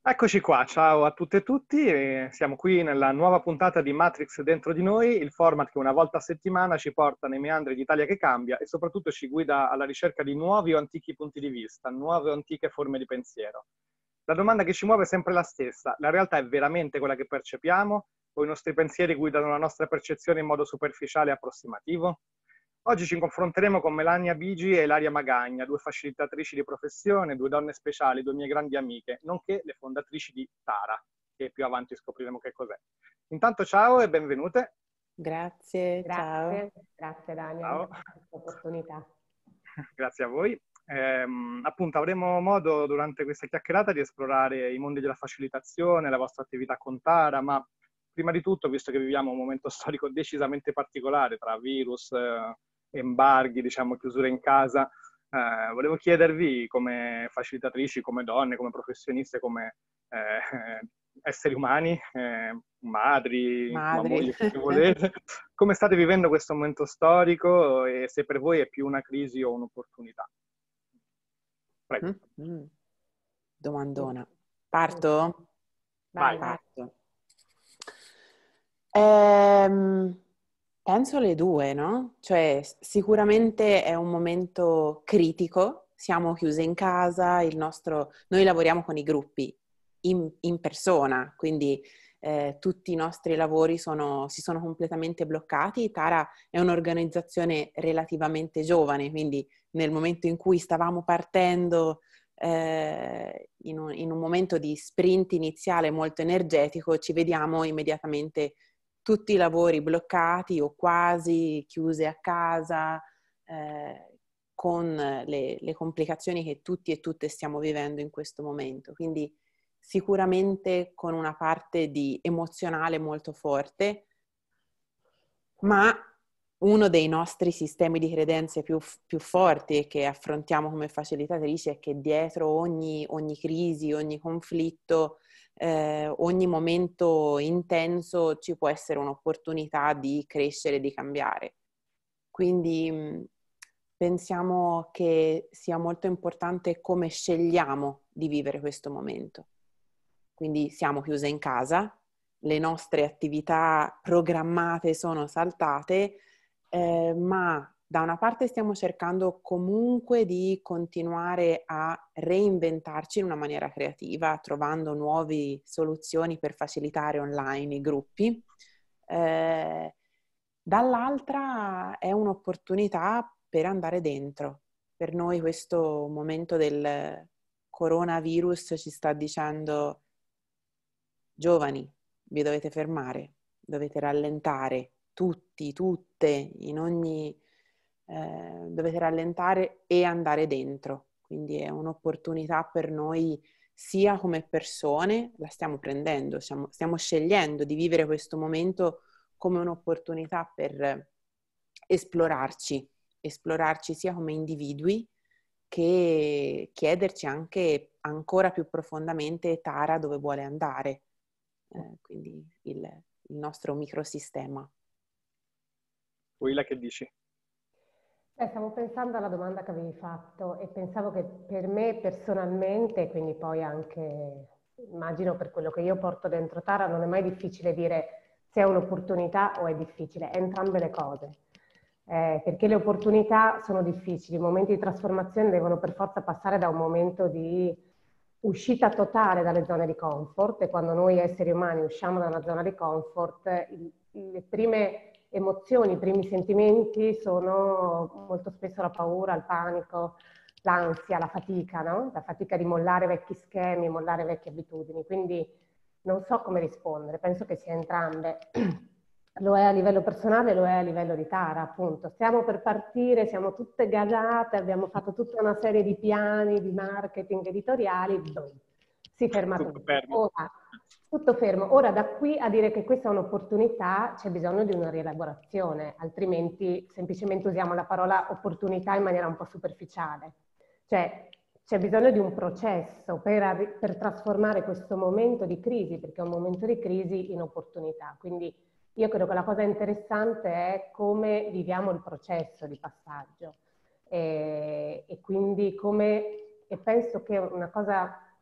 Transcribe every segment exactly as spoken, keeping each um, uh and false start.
Eccoci qua, ciao a tutte e tutti, e siamo qui nella nuova puntata di Matrix Dentro di Noi, il format che una volta a settimana ci porta nei meandri d'Italia che cambia e soprattutto ci guida alla ricerca di nuovi o antichi punti di vista, nuove o antiche forme di pensiero. La domanda che ci muove è sempre la stessa: la realtà è veramente quella che percepiamo o i nostri pensieri guidano la nostra percezione in modo superficiale e approssimativo? Oggi ci confronteremo con Melania Bigi e Ilaria Magagna, due facilitatrici di professione, due donne speciali, due mie grandi amiche, nonché le fondatrici di Tara, che più avanti scopriremo che cos'è. Intanto ciao e benvenute. Grazie, ciao. Grazie, grazie Daniel Ciao. per questa opportunità. Grazie a voi. Ehm, appunto avremo modo durante questa chiacchierata di esplorare i mondi della facilitazione, la vostra attività con Tara, ma prima di tutto, visto che viviamo un momento storico decisamente particolare tra virus, eh, embarghi, diciamo, chiusure in casa, eh, volevo chiedervi come facilitatrici, come donne, come professioniste, come eh, esseri umani, eh, madri, insomma, Madri. mogli, se volete, come state vivendo questo momento storico e se per voi è più una crisi o un'opportunità? Prego. Mm-hmm. Domandona. Parto? Vai, Vai. vai. Parto. Ehm, penso le due, no? Cioè, sicuramente è un momento critico, siamo chiuse in casa, il nostro... noi lavoriamo con i gruppi in, in persona, quindi eh, tutti i nostri lavori sono, si sono completamente bloccati. Tara è un'organizzazione relativamente giovane, quindi nel momento in cui stavamo partendo eh, in, un, in un momento di sprint iniziale molto energetico, ci vediamo immediatamente tutti i lavori bloccati o quasi chiuse a casa, eh, con le, le complicazioni che tutti e tutte stiamo vivendo in questo momento. Quindi sicuramente con una parte di emozionale molto forte, ma uno dei nostri sistemi di credenze più, più forti e che affrontiamo come facilitatrici è che dietro ogni, ogni crisi, ogni conflitto, eh, ogni momento intenso ci può essere un'opportunità di crescere, di cambiare. Quindi mh, pensiamo che sia molto importante come scegliamo di vivere questo momento. Quindi siamo chiuse in casa, le nostre attività programmate sono saltate, eh, ma da una parte stiamo cercando comunque di continuare a reinventarci in una maniera creativa, trovando nuove soluzioni per facilitare online i gruppi. Eh, dall'altra è un'opportunità per andare dentro. Per noi questo momento del coronavirus ci sta dicendo: giovani, vi dovete fermare, dovete rallentare, tutti, tutte, in ogni... Eh, dovete rallentare e andare dentro. Quindi è un'opportunità per noi sia come persone, la stiamo prendendo, stiamo, stiamo scegliendo di vivere questo momento come un'opportunità per esplorarci, esplorarci sia come individui che chiederci anche ancora più profondamente Tara dove vuole andare. Eh, quindi il, il nostro microsistema. Willa, che dici? Eh, stavo pensando alla domanda che avevi fatto e pensavo che per me personalmente, quindi poi anche immagino per quello che io porto dentro Tara, non è mai difficile dire se è un'opportunità o è difficile, è entrambe le cose. Eh, perché le opportunità sono difficili, i momenti di trasformazione devono per forza passare da un momento di uscita totale dalle zone di comfort, e quando noi esseri umani usciamo da una zona di comfort, il, le prime emozioni, i primi sentimenti sono molto spesso la paura, il panico, l'ansia, la fatica, no? La fatica di mollare vecchi schemi, mollare vecchie abitudini. Quindi non so come rispondere, penso che sia entrambe. Lo è a livello personale, lo è a livello di Tara, appunto. Stiamo per partire, siamo tutte gasate, abbiamo fatto tutta una serie di piani, di marketing editoriali, boom, si ferma Tutto tutto. fermo. Ora, tutto fermo. Ora, da qui a dire che questa è un'opportunità c'è bisogno di una rielaborazione, altrimenti semplicemente usiamo la parola opportunità in maniera un po' superficiale. Cioè, c'è bisogno di un processo per, per trasformare questo momento di crisi, perché è un momento di crisi, in opportunità. Quindi io credo che la cosa interessante è come viviamo il processo di passaggio e, e quindi come, e penso che una cosa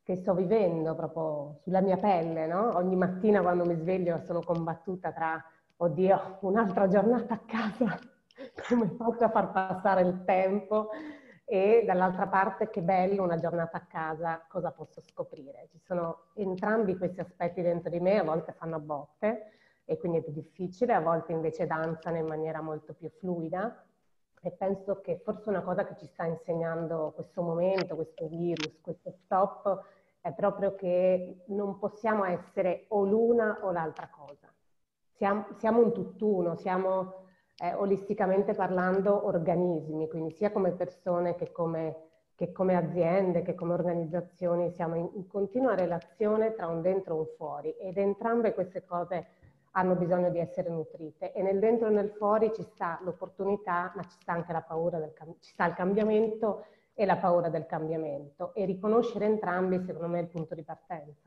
che sto vivendo proprio sulla mia pelle, no? Ogni mattina quando mi sveglio sono combattuta tra, oddio, un'altra giornata a casa, come faccio a far passare il tempo? E dall'altra parte, che bello, una giornata a casa, cosa posso scoprire? Ci sono entrambi questi aspetti dentro di me, a volte fanno a botte e quindi è più difficile, a volte invece danzano in maniera molto più fluida. E penso che forse una cosa che ci sta insegnando questo momento, questo virus, questo stop, è proprio che non possiamo essere o l'una o l'altra cosa. Siamo, siamo un tutt'uno, siamo eh, olisticamente parlando organismi, quindi sia come persone che come, che come aziende, che come organizzazioni siamo in, in continua relazione tra un dentro e un fuori, ed entrambe queste cose hanno bisogno di essere nutrite, e nel dentro e nel fuori ci sta l'opportunità, ma ci sta anche la paura del ci sta il cambiamento e la paura del cambiamento, e riconoscere entrambi secondo me è il punto di partenza.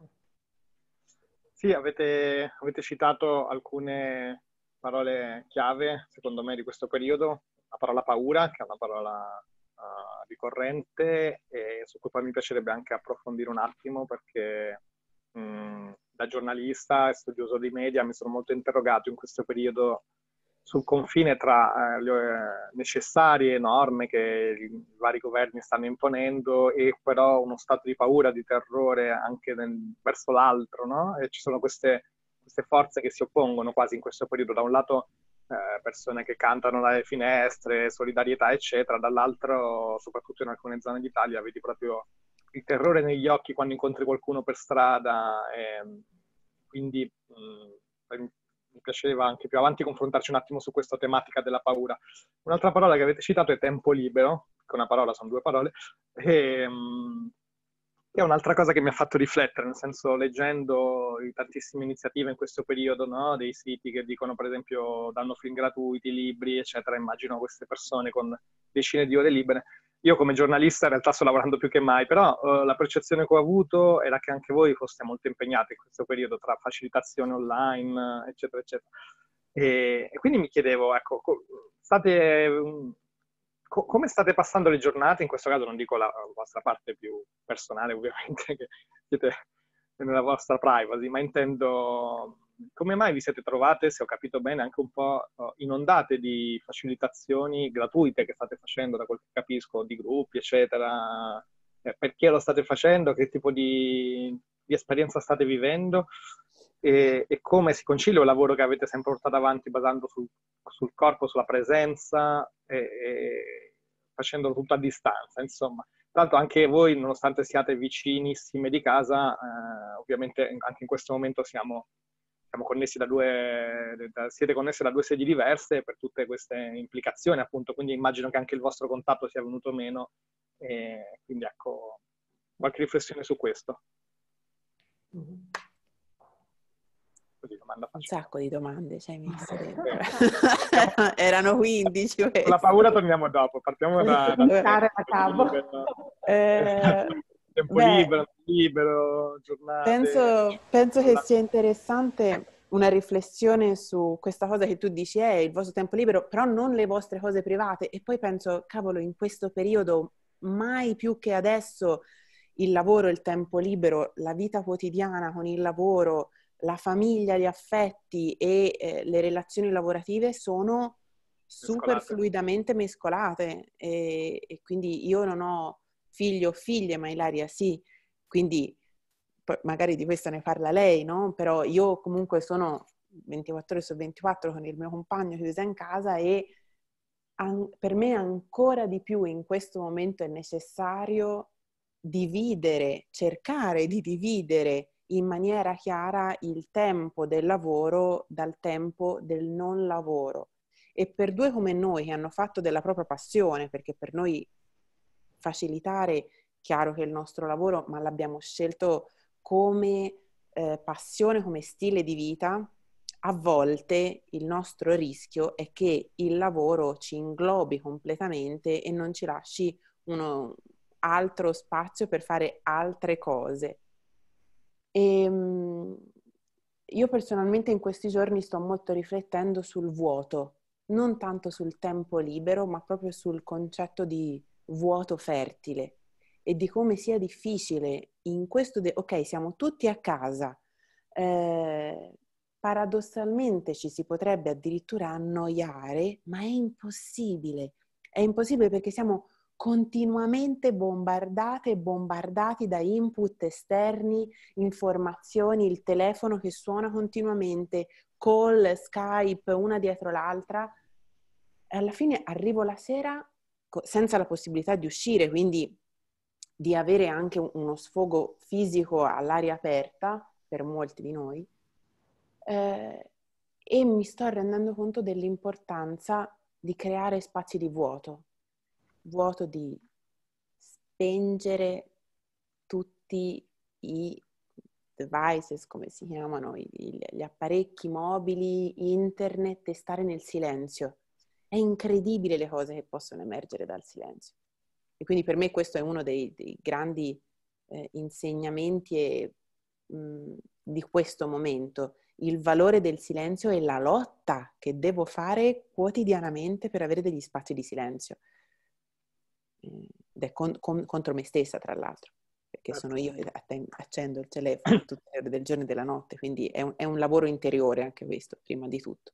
Sì, avete, avete citato alcune parole chiave secondo me di questo periodo, la parola paura, che è una parola uh, ricorrente e su cui poi mi piacerebbe anche approfondire un attimo, perché mh, da giornalista e studioso di media mi sono molto interrogato in questo periodo sul confine tra eh, le necessarie norme che i vari governi stanno imponendo e però uno stato di paura, di terrore anche nel, verso l'altro, no? E ci sono queste, queste forze che si oppongono quasi in questo periodo. Da un lato eh, persone che cantano dalle finestre, solidarietà, eccetera, dall'altro, soprattutto in alcune zone d'Italia, vedi proprio il terrore negli occhi quando incontri qualcuno per strada, e quindi mh, mi piaceva anche più avanti confrontarci un attimo su questa tematica della paura. Un'altra parola che avete citato è tempo libero, che una parola sono due parole, e mh, è un'altra cosa che mi ha fatto riflettere, nel senso, leggendo tantissime iniziative in questo periodo, no? Dei siti che dicono, per esempio, danno film gratuiti, libri, eccetera. Immagino queste persone con decine di ore libere. Io come giornalista in realtà sto lavorando più che mai, però uh, la percezione che ho avuto era che anche voi foste molto impegnati in questo periodo tra facilitazione online, eccetera, eccetera. E, e quindi mi chiedevo, ecco, state... Um, come state passando le giornate? In questo caso non dico la vostra parte più personale, ovviamente, che siete nella vostra privacy, ma intendo come mai vi siete trovate, se ho capito bene, anche un po' inondate di facilitazioni gratuite che state facendo, da quel che capisco, di gruppi, eccetera. Perché lo state facendo? Che tipo di, di esperienza state vivendo? E, e come si concilia un lavoro che avete sempre portato avanti basando sul, sul corpo, sulla presenza e, e facendolo tutto a distanza, insomma. Tra l'altro anche voi, nonostante siate vicinissime di casa, eh, ovviamente anche in questo momento siamo, siamo connessi da due, da, siete connesse da due sedi diverse per tutte queste implicazioni, appunto, quindi immagino che anche il vostro contatto sia venuto meno, e quindi ecco, qualche riflessione su questo. Mm-hmm. Così, domanda un sacco di domande ci hai messo dentro. Eh. Erano quindici. Con la paura torniamo dopo, partiamo da... da, da capo. Eh, tempo beh, libero, libero, giornate... Penso, penso che sia interessante una riflessione su questa cosa che tu dici, è il vostro tempo libero, però non le vostre cose private. E poi penso, cavolo, in questo periodo, mai più che adesso, il lavoro, il tempo libero, la vita quotidiana con il lavoro, la famiglia, gli affetti e eh, le relazioni lavorative sono super mescolate. fluidamente mescolate, e, e quindi io non ho figli o figlie, ma Ilaria sì, quindi magari di questo ne parla lei, no? Però io comunque sono ventiquattro ore su ventiquattro con il mio compagno chiusa in casa, e an- per me ancora di più in questo momento è necessario dividere, cercare di dividere in maniera chiara il tempo del lavoro dal tempo del non lavoro. E per due come noi, che hanno fatto della propria passione, perché per noi facilitare, chiaro che è il nostro lavoro, ma l'abbiamo scelto come eh, passione, come stile di vita, a volte il nostro rischio è che il lavoro ci inglobi completamente e non ci lasci uno altro spazio per fare altre cose. E, um, io personalmente in questi giorni sto molto riflettendo sul vuoto, non tanto sul tempo libero, ma proprio sul concetto di vuoto fertile. e di come sia difficile in questo... De- ok, siamo tutti a casa, eh, paradossalmente ci si potrebbe addirittura annoiare, ma è impossibile. È impossibile perché siamo continuamente bombardate e bombardati da input esterni, informazioni, il telefono che suona continuamente, call, Skype, una dietro l'altra. E alla fine arrivo la sera senza la possibilità di uscire, quindi di avere anche uno sfogo fisico all'aria aperta, per molti di noi, eh, e mi sto rendendo conto dell'importanza di creare spazi di vuoto, vuoto di spengere tutti i devices, come si chiamano, gli apparecchi mobili, internet, e stare nel silenzio. È incredibile le cose che possono emergere dal silenzio. E quindi per me questo è uno dei, dei grandi eh, insegnamenti e, mh, di questo momento, il valore del silenzio e la lotta che devo fare quotidianamente per avere degli spazi di silenzio. Ed è con, con, contro me stessa, tra l'altro, perché sono io che accendo il telefono a tutte le ore del giorno e della notte, quindi è un, è un lavoro interiore anche questo, prima di tutto.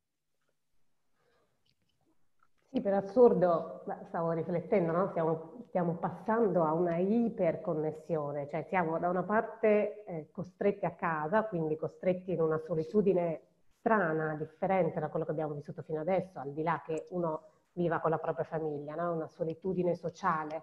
Sì, per assurdo, stavo riflettendo, no? Stiamo, stiamo passando a una iperconnessione, cioè siamo da una parte eh, costretti a casa, quindi costretti in una solitudine strana, differente da quello che abbiamo vissuto fino adesso, al di là che uno viva con la propria famiglia, no? Una solitudine sociale.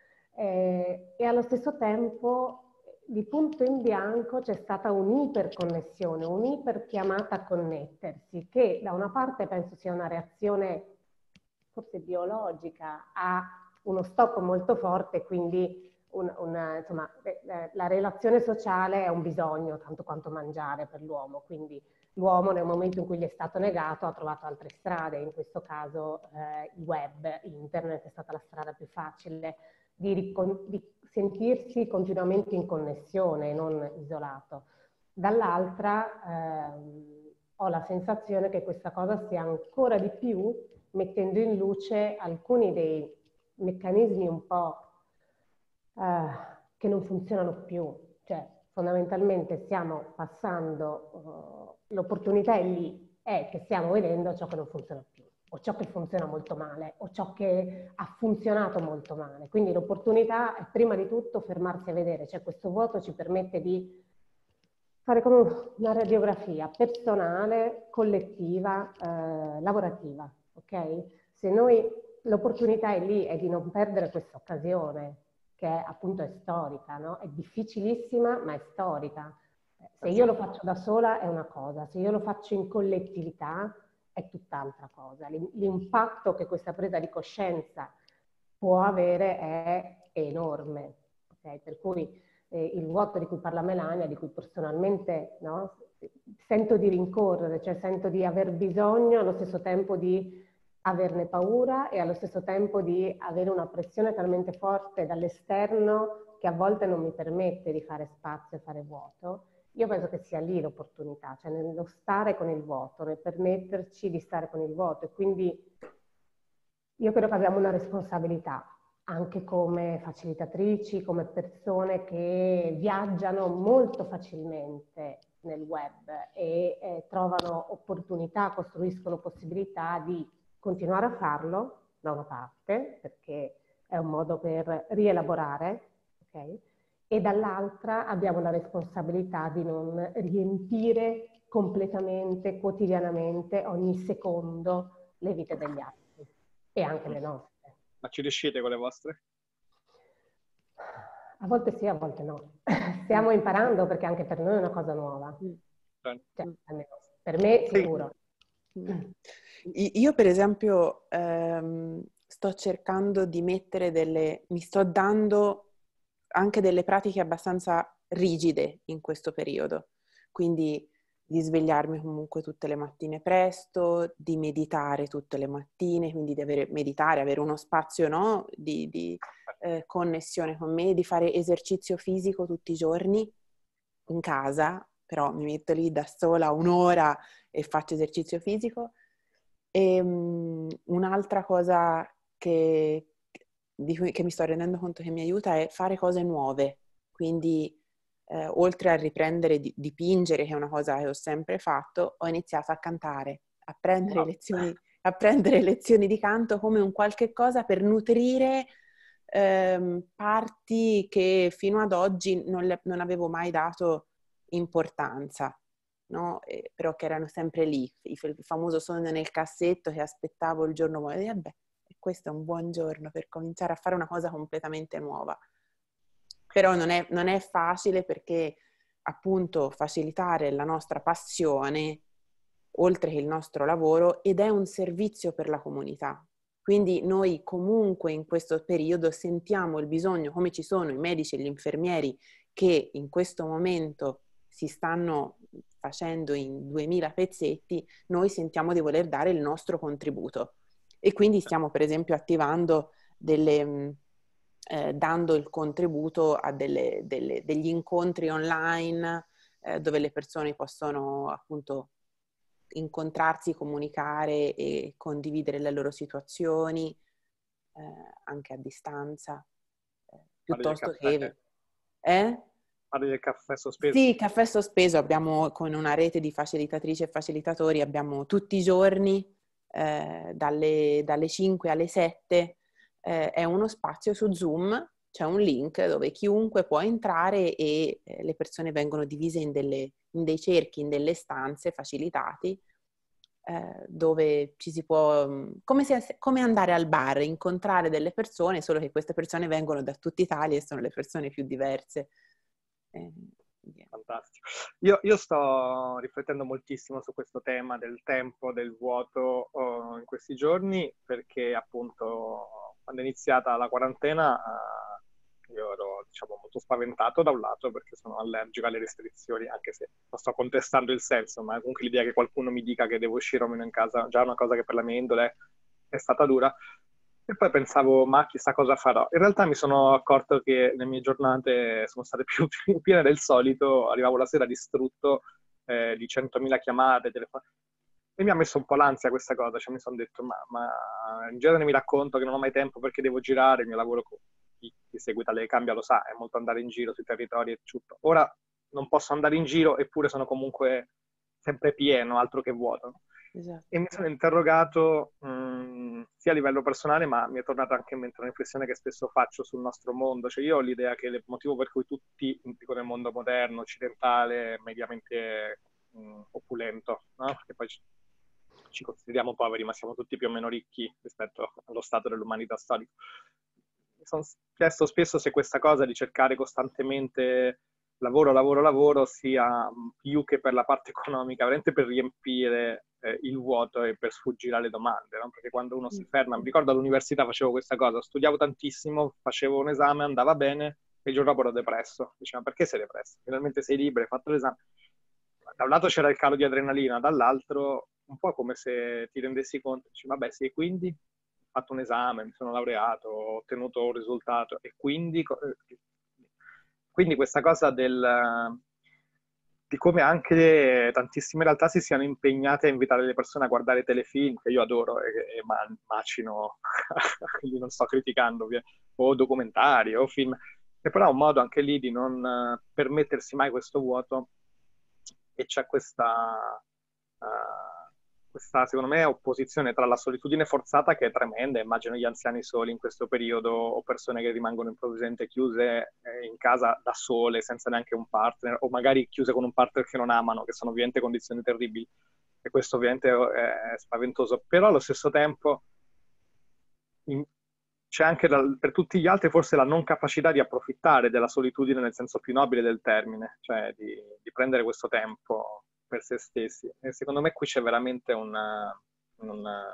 Eh, e allo stesso tempo, di punto in bianco, c'è stata un'iperconnessione, un'iperchiamata a connettersi, che da una parte penso sia una reazione forse biologica, ha uno stop molto forte, quindi un, una, insomma, la relazione sociale è un bisogno tanto quanto mangiare per l'uomo, quindi l'uomo nel momento in cui gli è stato negato ha trovato altre strade, in questo caso eh, il web, internet è stata la strada più facile di, ricon- di sentirsi continuamente in connessione, non isolato. Dall'altra ehm, ho la sensazione che questa cosa sia ancora di più mettendo in luce alcuni dei meccanismi un po' eh, che non funzionano più. Cioè, fondamentalmente stiamo passando, uh, l'opportunità è lì, è che stiamo vedendo ciò che non funziona più, o ciò che funziona molto male, o ciò che ha funzionato molto male. Quindi l'opportunità è prima di tutto fermarsi a vedere, cioè questo vuoto ci permette di fare come una radiografia personale, collettiva, eh, lavorativa, ok? Se noi, l'opportunità è lì, è di non perdere questa occasione, che è, appunto è storica, no? È difficilissima, ma è storica. Se io lo faccio da sola è una cosa, se io lo faccio in collettività è tutt'altra cosa. L'impatto che questa presa di coscienza può avere è enorme, okay? Per cui eh, il vuoto di cui parla Melania, di cui personalmente, no, sento di rincorrere, cioè sento di aver bisogno allo stesso tempo di averne paura e allo stesso tempo di avere una pressione talmente forte dall'esterno che a volte non mi permette di fare spazio e fare vuoto. Io penso che sia lì l'opportunità, cioè nello stare con il vuoto, nel permetterci di stare con il vuoto. E quindi io credo che abbiamo una responsabilità, anche come facilitatrici, come persone che viaggiano molto facilmente nel web e eh, trovano opportunità, costruiscono possibilità di continuare a farlo, da una parte, perché è un modo per rielaborare, ok? E dall'altra abbiamo la responsabilità di non riempire completamente, quotidianamente, ogni secondo le vite degli altri e anche le nostre. Ma ci riuscite con le vostre? A volte sì, a volte no. Stiamo imparando perché anche per noi è una cosa nuova. Cioè, per me sicuro. Io per esempio ehm, sto cercando di mettere delle, mi sto dando anche delle pratiche abbastanza rigide in questo periodo, quindi di svegliarmi comunque tutte le mattine presto, di meditare tutte le mattine, quindi di avere, meditare, avere uno spazio, no, di, di eh, connessione con me, di fare esercizio fisico tutti i giorni in casa, però mi metto lì da sola un'ora e faccio esercizio fisico. E um, un'altra cosa che di cui, che mi sto rendendo conto che mi aiuta è fare cose nuove. Quindi eh, oltre a riprendere di dipingere, che è una cosa che ho sempre fatto, ho iniziato a cantare, a prendere Wow. lezioni, a prendere lezioni di canto come un qualche cosa per nutrire ehm, parti che fino ad oggi non, le, non avevo mai dato importanza, no? Eh, però che erano sempre lì, il, il famoso sogno nel cassetto che aspettavo il giorno buono, e vabbè, questo è un buon giorno per cominciare a fare una cosa completamente nuova. Però non è, non è facile, perché appunto facilitare la nostra passione, oltre che il nostro lavoro, ed è un servizio per la comunità. Quindi noi comunque in questo periodo sentiamo il bisogno, come ci sono i medici e gli infermieri che in questo momento si stanno facendo in duemila pezzetti, noi sentiamo di voler dare il nostro contributo. E quindi stiamo per esempio attivando delle... Eh, dando il contributo a delle, delle, degli incontri online eh, dove le persone possono appunto incontrarsi, comunicare e condividere le loro situazioni eh, anche a distanza, eh, Parli del piuttosto caffè, che... Eh? parli del caffè sospeso. Sì, caffè sospeso. Abbiamo con una rete di facilitatrici e facilitatori, abbiamo tutti i giorni eh, dalle, dalle cinque alle sette eh, è uno spazio su Zoom, c'è un link dove chiunque può entrare e eh, le persone vengono divise in, delle, in dei cerchi, in delle stanze facilitati eh, dove ci si può, come, se, come andare al bar, incontrare delle persone, solo che queste persone vengono da tutta Italia e sono le persone più diverse. Eh, yeah. Fantastico. Io, io sto riflettendo moltissimo su questo tema del tempo, del vuoto oh, in questi giorni, perché appunto quando è iniziata la quarantena eh, io ero diciamo molto spaventato da un lato perché sono allergico alle restrizioni, anche se non sto contestando il senso, ma comunque l'idea che qualcuno mi dica che devo uscire o meno in casa già è una cosa che per la mia indole è stata dura. E poi pensavo, ma chissà cosa farò. In realtà mi sono accorto che le mie giornate sono state più piene del solito, arrivavo la sera distrutto eh, di centomila chiamate, telefonate. E mi ha messo un po' l'ansia questa cosa, cioè mi sono detto, ma, ma in genere mi racconto che non ho mai tempo perché devo girare, il mio lavoro, chi, chi segue tale cambia lo sa, è molto andare in giro sui territori e tutto. Ora non posso andare in giro, eppure sono comunque sempre pieno, altro che vuoto, no? Esatto. E mi sono interrogato mh, sia a livello personale, ma mi è tornata anche in mente una riflessione che spesso faccio sul nostro mondo. Cioè io ho l'idea che il motivo per cui tutti, dico nel mondo moderno, occidentale, mediamente mh, opulento, no? Perché poi ci, ci consideriamo poveri, ma siamo tutti più o meno ricchi rispetto allo stato dell'umanità storico. Mi sono chiesto spesso se questa cosa di cercare costantemente lavoro, lavoro, lavoro sia più che per la parte economica, veramente per riempire eh, il vuoto e per sfuggire alle domande, no? Perché quando uno si ferma, mi ricordo all'università facevo questa cosa, studiavo tantissimo, facevo un esame, andava bene, e il giorno dopo ero depresso. Diceva, perché sei depresso? Finalmente sei libero, hai fatto l'esame. Da un lato c'era il calo di adrenalina, dall'altro un po' come se ti rendessi conto, dici, vabbè sì, quindi ho fatto un esame, mi sono laureato, ho ottenuto un risultato, e quindi... Quindi questa cosa del, di come anche tantissime realtà si siano impegnate a invitare le persone a guardare telefilm, che io adoro e, e macino, quindi non sto criticando, o documentari o film, e però è un modo anche lì di non permettersi mai questo vuoto, e c'è questa... Uh, questa, secondo me, opposizione tra la solitudine forzata, che è tremenda, immagino gli anziani soli in questo periodo, o persone che rimangono improvvisamente chiuse eh, in casa da sole, senza neanche un partner, o magari chiuse con un partner che non amano, che sono ovviamente condizioni terribili, e questo ovviamente è spaventoso. Però allo stesso tempo in, c'è anche la, per tutti gli altri forse la non capacità di approfittare della solitudine nel senso più nobile del termine, cioè di, di prendere questo tempo per se stessi. E secondo me qui c'è veramente una, una,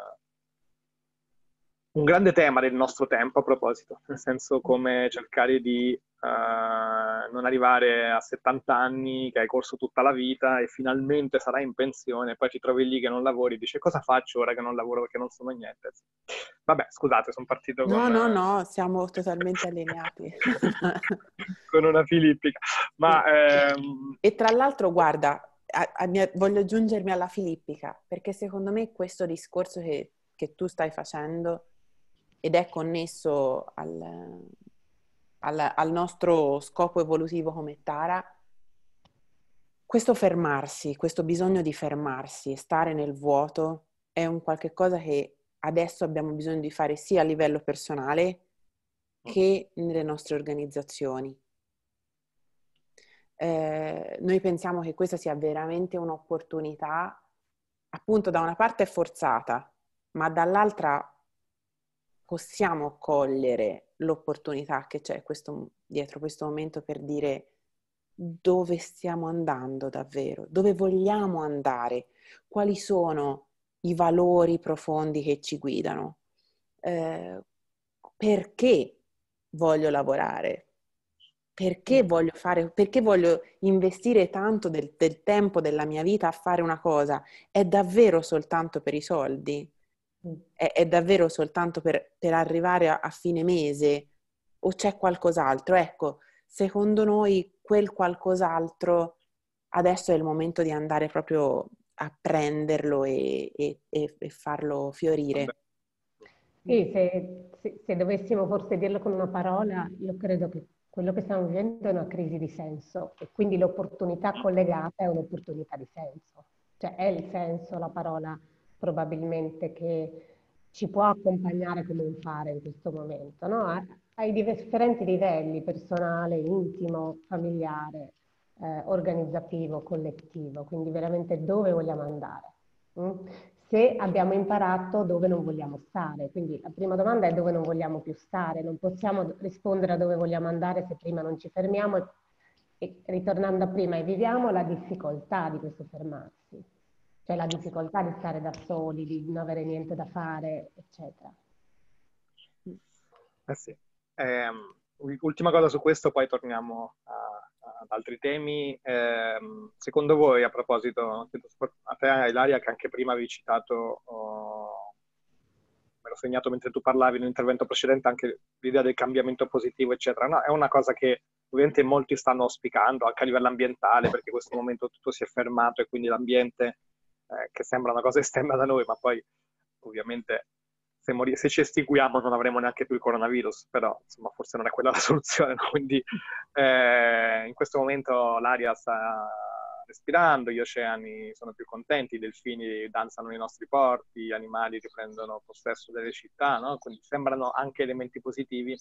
un grande tema del nostro tempo a proposito, nel senso come cercare di uh, non arrivare a settanta anni, che hai corso tutta la vita e finalmente sarai in pensione, e poi ti trovi lì che non lavori, dici cosa faccio ora che non lavoro perché non sono niente. Vabbè, scusate, sono partito no, con... No, no, no, siamo totalmente allineati. con una filippica. Ma, ehm... E tra l'altro, guarda, a, a mia, voglio aggiungermi alla filippica, perché secondo me questo discorso che, che tu stai facendo ed è connesso al, al, al nostro scopo evolutivo come Tara, questo fermarsi, questo bisogno di fermarsi e stare nel vuoto è un qualche cosa che adesso abbiamo bisogno di fare sia a livello personale che nelle nostre organizzazioni. Eh, noi pensiamo che questa sia veramente un'opportunità, appunto da una parte è forzata, ma dall'altra possiamo cogliere l'opportunità che c'è questo, dietro questo momento per dire dove stiamo andando davvero, dove vogliamo andare, quali sono i valori profondi che ci guidano, eh, perché voglio lavorare, perché voglio fare, perché voglio investire tanto del, del tempo della mia vita a fare una cosa, è davvero soltanto per i soldi? È, è davvero soltanto per, per arrivare a, a fine mese o c'è qualcos'altro? Ecco, secondo noi quel qualcos'altro adesso è il momento di andare proprio a prenderlo e, e, e, e farlo fiorire. Sì, se, se, se dovessimo forse dirlo con una parola, io credo che quello che stiamo vivendo è una crisi di senso e quindi l'opportunità collegata è un'opportunità di senso. Cioè è il senso la parola probabilmente che ci può accompagnare come un fare in questo momento, no? A- Ai differenti livelli, personale, intimo, familiare, eh, organizzativo, collettivo, quindi veramente dove vogliamo andare. mm? Se abbiamo imparato dove non vogliamo stare. Quindi la prima domanda è dove non vogliamo più stare. Non possiamo rispondere a dove vogliamo andare se prima non ci fermiamo e, e ritornando a prima e viviamo la difficoltà di questo fermarsi, cioè la difficoltà di stare da soli, di non avere niente da fare, eccetera. Eh sì. Ehm, ultima cosa su questo, poi torniamo a- ad altri temi. Ehm, secondo voi, a proposito, a te Ilaria, che anche prima avevi citato, oh, me l'ho segnato mentre tu parlavi in un intervento precedente, anche l'idea del cambiamento positivo, eccetera, no? È una cosa che ovviamente molti stanno auspicando anche a livello ambientale, perché in questo momento tutto si è fermato e quindi l'ambiente, eh, che sembra una cosa esterna da noi, ma poi ovviamente se, mori- se ci estinguiamo non avremo neanche più il coronavirus, però insomma forse non è quella la soluzione, no? Quindi eh, in questo momento l'aria sta respirando, gli oceani sono più contenti, i delfini danzano nei nostri porti, gli animali riprendono possesso delle città, no? Quindi sembrano anche elementi positivi.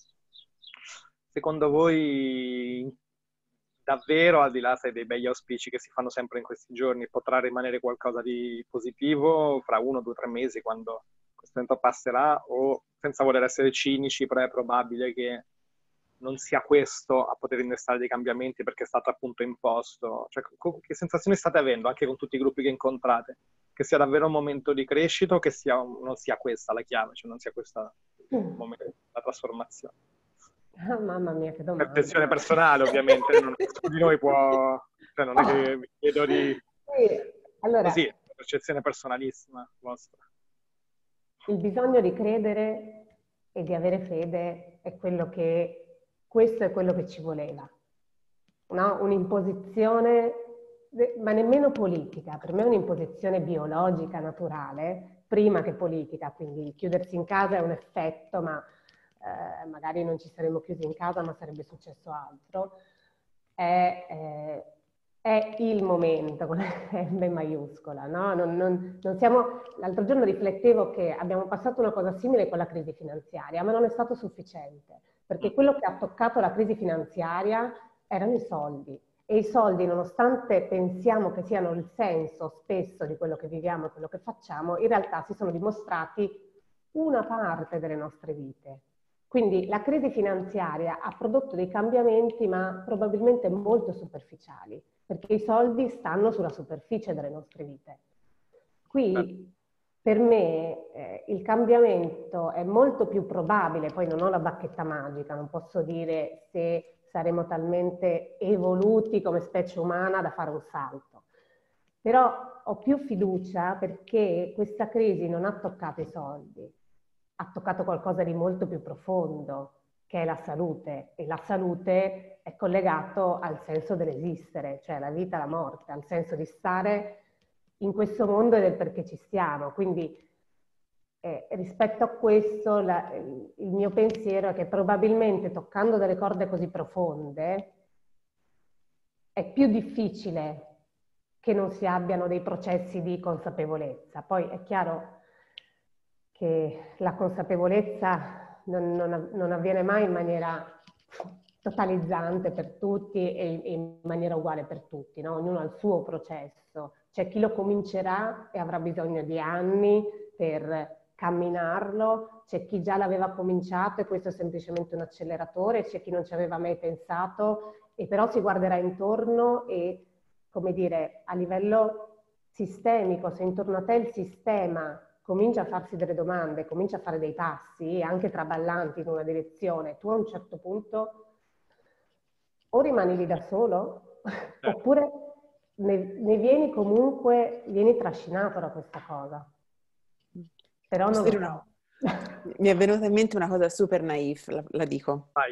Secondo voi davvero, al di là dei begli auspici che si fanno sempre in questi giorni, potrà rimanere qualcosa di positivo fra uno, due, tre mesi quando questo evento passerà, o senza voler essere cinici, però è probabile che non sia questo a poter innestare dei cambiamenti perché è stato appunto imposto? Cioè, che sensazioni state avendo anche con tutti i gruppi che incontrate? Che sia davvero un momento di crescita o che sia, non sia questa la chiave, cioè non sia questa il momento, la trasformazione? Ah, mamma mia, che domanda. Percezione personale, ovviamente, non, nessuno di noi può, cioè non è che vi chiedo di, Sì, allora, così, percezione personalissima vostra. il bisogno di credere e di avere fede è quello che, questo è quello che ci voleva, no? Un'imposizione, ma nemmeno politica, per me è un'imposizione biologica, naturale, prima che politica, quindi chiudersi in casa è un effetto, ma eh, magari non ci saremmo chiusi in casa, ma sarebbe successo altro. È, eh, è il momento, con la M maiuscola, no? Non, non, non siamo... L'altro giorno riflettevo che abbiamo passato una cosa simile con la crisi finanziaria, ma non è stato sufficiente, perché quello che ha toccato la crisi finanziaria erano i soldi. E i soldi, nonostante pensiamo che siano il senso spesso di quello che viviamo e quello che facciamo, in realtà si sono dimostrati una parte delle nostre vite. Quindi la crisi finanziaria ha prodotto dei cambiamenti, ma probabilmente molto superficiali, perché i soldi stanno sulla superficie delle nostre vite. Qui per me eh, il cambiamento è molto più probabile, poi non ho la bacchetta magica, non posso dire se saremo talmente evoluti come specie umana da fare un salto. Però ho più fiducia perché questa crisi non ha toccato i soldi, ha toccato qualcosa di molto più profondo, che è la salute. E la salute è collegato al senso dell'esistere, cioè la vita e la morte, al senso di stare in questo mondo e del perché ci stiamo. Quindi E rispetto a questo, la, il mio pensiero è che probabilmente toccando delle corde così profonde è più difficile che non si abbiano dei processi di consapevolezza. Poi è chiaro che la consapevolezza non, non, non avviene mai in maniera totalizzante per tutti e in maniera uguale per tutti, no? Ognuno ha il suo processo. C'è chi lo comincerà e avrà bisogno di anni per camminarlo, c'è chi già l'aveva cominciato e questo è semplicemente un acceleratore, c'è chi non ci aveva mai pensato e però si guarderà intorno e, come dire, a livello sistemico, se intorno a te il sistema comincia a farsi delle domande, comincia a fare dei passi, anche traballanti in una direzione, tu a un certo punto o rimani lì da solo, eh. oppure ne, ne vieni comunque, vieni trascinato da questa cosa. Però non lo so. Mi è venuta in mente una cosa super naif, la, la dico. Vai.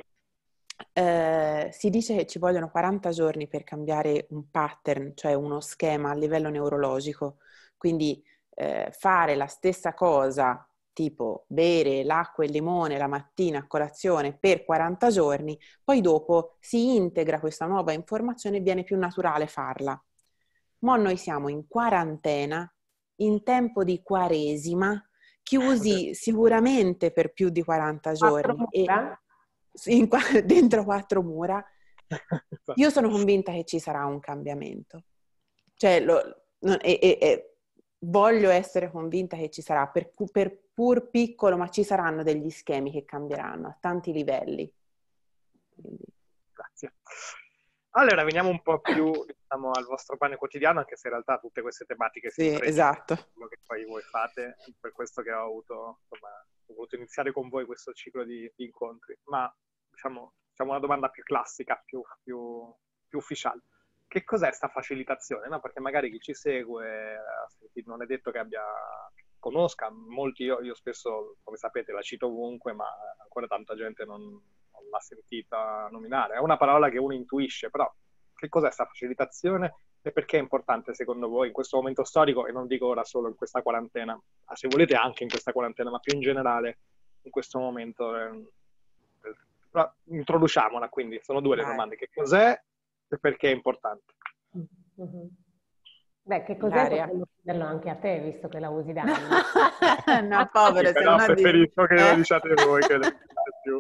Eh, si dice che ci vogliono quaranta giorni per cambiare un pattern, cioè uno schema a livello neurologico. Quindi eh, fare la stessa cosa, tipo bere l'acqua e il limone la mattina a colazione per quaranta giorni, poi dopo si integra questa nuova informazione e viene più naturale farla. Ma noi siamo in quarantena, in tempo di quaresima, chiusi sicuramente per più di quaranta giorni e in, dentro quattro mura. Io sono convinta che ci sarà un cambiamento, cioè lo, e, e, e voglio essere convinta che ci sarà, per, per pur piccolo, ma ci saranno degli schemi che cambieranno a tanti livelli. Quindi. Grazie. Allora veniamo un po' più, diciamo, al vostro pane quotidiano, anche se in realtà tutte queste tematiche si sì, esatto. quello che poi voi fate, per questo che ho avuto, insomma, ho voluto iniziare con voi questo ciclo di, di incontri. Ma diciamo, diciamo una domanda più classica, più, più, più ufficiale. Che cos'è sta facilitazione? No? Perché magari chi ci segue non è detto che abbia conosca, molti io, io spesso, come sapete, la cito ovunque, ma ancora tanta gente non, non l'ha sentita nominare. È una parola che uno intuisce, però che cos'è sta facilitazione e perché è importante secondo voi in questo momento storico, e non dico ora solo in questa quarantena, ma se volete anche in questa quarantena, ma più in generale in questo momento. Eh, però introduciamola, quindi sono due le domande. Che cos'è e perché è importante? Mm-hmm. Beh, che cos'è? Potremmo chiederlo anche a te, visto che la usi da anni. No, povero, però preferisco di... che lo diciate voi che le più,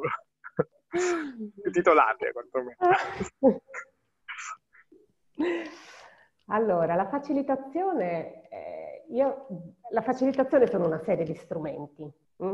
più titolate, quantomeno. Allora, la facilitazione, eh, io, la facilitazione sono una serie di strumenti hm?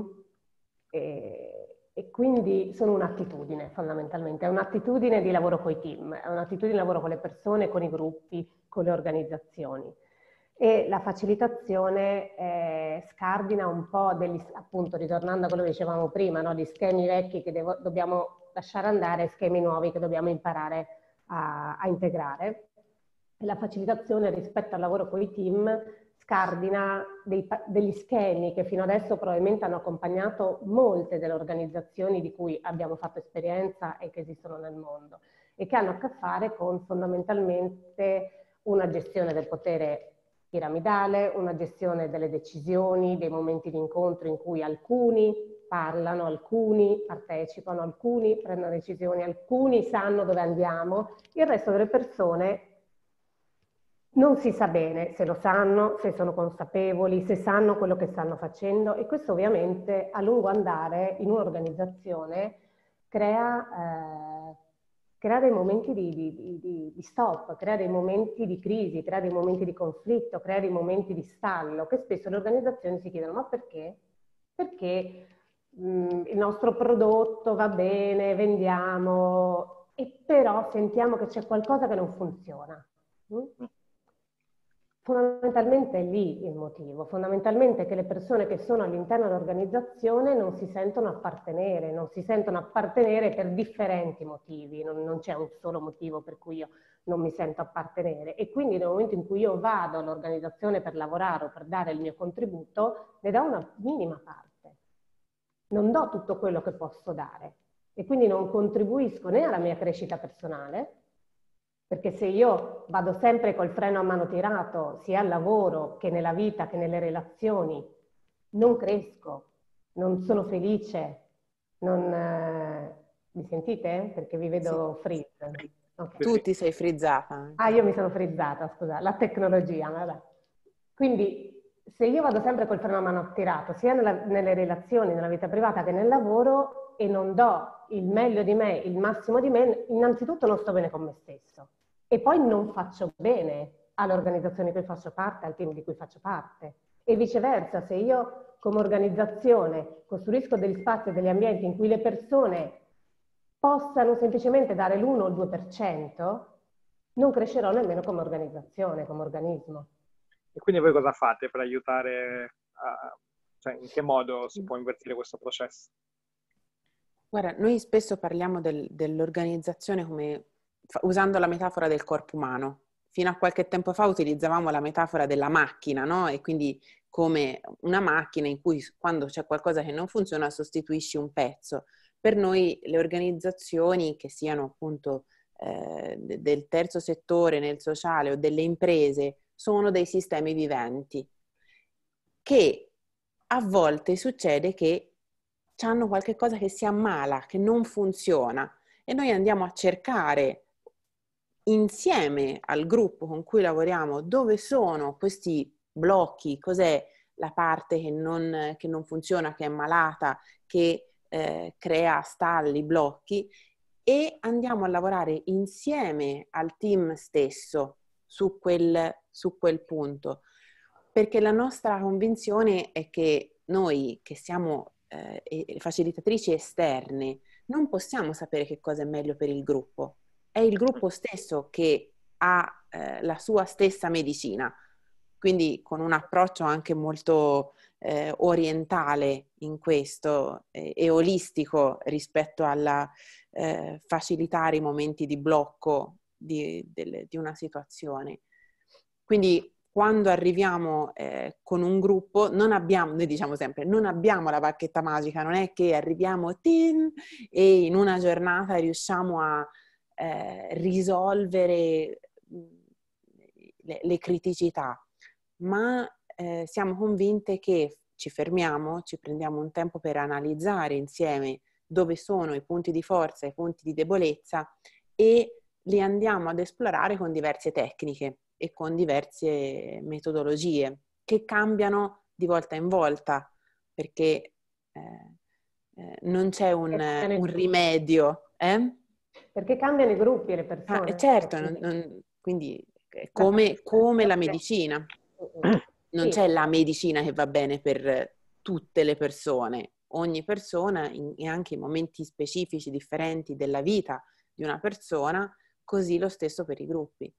e, e quindi sono un'attitudine fondamentalmente, è un'attitudine di lavoro con i team, è un'attitudine di lavoro con le persone, con i gruppi, con le organizzazioni. E la facilitazione eh, scardina un po' degli, appunto, ritornando a quello che dicevamo prima, no? Gli schemi vecchi che devo, dobbiamo lasciare andare, schemi nuovi che dobbiamo imparare a, a integrare. E la facilitazione rispetto al lavoro con i team scardina dei, degli schemi che fino adesso probabilmente hanno accompagnato molte delle organizzazioni di cui abbiamo fatto esperienza e che esistono nel mondo e che hanno a che fare con fondamentalmente una gestione del potere piramidale, una gestione delle decisioni, dei momenti di incontro in cui alcuni parlano, alcuni partecipano, alcuni prendono decisioni, alcuni sanno dove andiamo, il resto delle persone non si sa bene se lo sanno, se sono consapevoli, se sanno quello che stanno facendo e questo ovviamente a lungo andare in un'organizzazione crea, eh, crea dei momenti di, di, di, di stop, crea dei momenti di crisi, crea dei momenti di conflitto, crea dei momenti di stallo che spesso le organizzazioni si chiedono ma perché? Perché mh, il nostro prodotto va bene, vendiamo e però sentiamo che c'è qualcosa che non funziona. Hm? Fondamentalmente è lì il motivo, fondamentalmente che le persone che sono all'interno dell'organizzazione non si sentono appartenere, non si sentono appartenere per differenti motivi, non, non c'è un solo motivo per cui io non mi sento appartenere e quindi nel momento in cui io vado all'organizzazione per lavorare o per dare il mio contributo, ne do una minima parte, non do tutto quello che posso dare e quindi non contribuisco né alla mia crescita personale. Perché se io vado sempre col freno a mano tirato, sia al lavoro che nella vita che nelle relazioni, non cresco, non sono felice, non... eh, mi sentite? Perché vi vedo freeze. Okay. Tu ti sei frizzata. Ah, io mi sono frizzata, scusa, la tecnologia, vabbè. Quindi se io vado sempre col freno a mano attirato, sia nella, nelle relazioni, nella vita privata che nel lavoro, e non do il meglio di me, il massimo di me, innanzitutto non sto bene con me stesso. E poi non faccio bene all'organizzazione di cui faccio parte, al team di cui faccio parte. E viceversa, se io come organizzazione costruisco degli spazi e degli ambienti in cui le persone possano semplicemente dare l'uno o il due per cento, non crescerò nemmeno come organizzazione, come organismo. E quindi voi cosa fate per aiutare, a, cioè in che modo si può invertire questo processo? Guarda, noi spesso parliamo del, dell'organizzazione come usando la metafora del corpo umano. Fino a qualche tempo fa utilizzavamo la metafora della macchina, no? E quindi come una macchina in cui quando c'è qualcosa che non funziona sostituisci un pezzo. Per noi le organizzazioni, che siano appunto eh, del terzo settore, nel sociale o delle imprese, sono dei sistemi viventi che a volte succede che hanno qualche cosa che si ammala, che non funziona, e noi andiamo a cercare insieme al gruppo con cui lavoriamo dove sono questi blocchi, cos'è la parte che non, che non funziona, che è malata, che eh, crea stalli, blocchi, e andiamo a lavorare insieme al team stesso su quel, su quel punto. Perché la nostra convinzione è che noi che siamo eh, facilitatrici esterne non possiamo sapere che cosa è meglio per il gruppo. È il gruppo stesso che ha eh, la sua stessa medicina, quindi con un approccio anche molto eh, orientale in questo eh, e olistico rispetto alla eh, facilitare i momenti di blocco di, del, di una situazione. Quindi quando arriviamo eh, con un gruppo, non abbiamo, noi diciamo sempre, non abbiamo la bacchetta magica, non è che arriviamo tin, e in una giornata riusciamo a eh, risolvere le, le criticità, ma eh, siamo convinte che ci fermiamo, ci prendiamo un tempo per analizzare insieme dove sono i punti di forza e i punti di debolezza e li andiamo ad esplorare con diverse tecniche e con diverse metodologie che cambiano di volta in volta, perché eh, eh, non c'è un, un rimedio. Eh? Perché cambiano i gruppi e le persone. Ah, certo, non, non, quindi è come, come la medicina. Non c'è la medicina che va bene per tutte le persone. Ogni persona, in, e anche in momenti specifici differenti della vita di una persona, così lo stesso per i gruppi.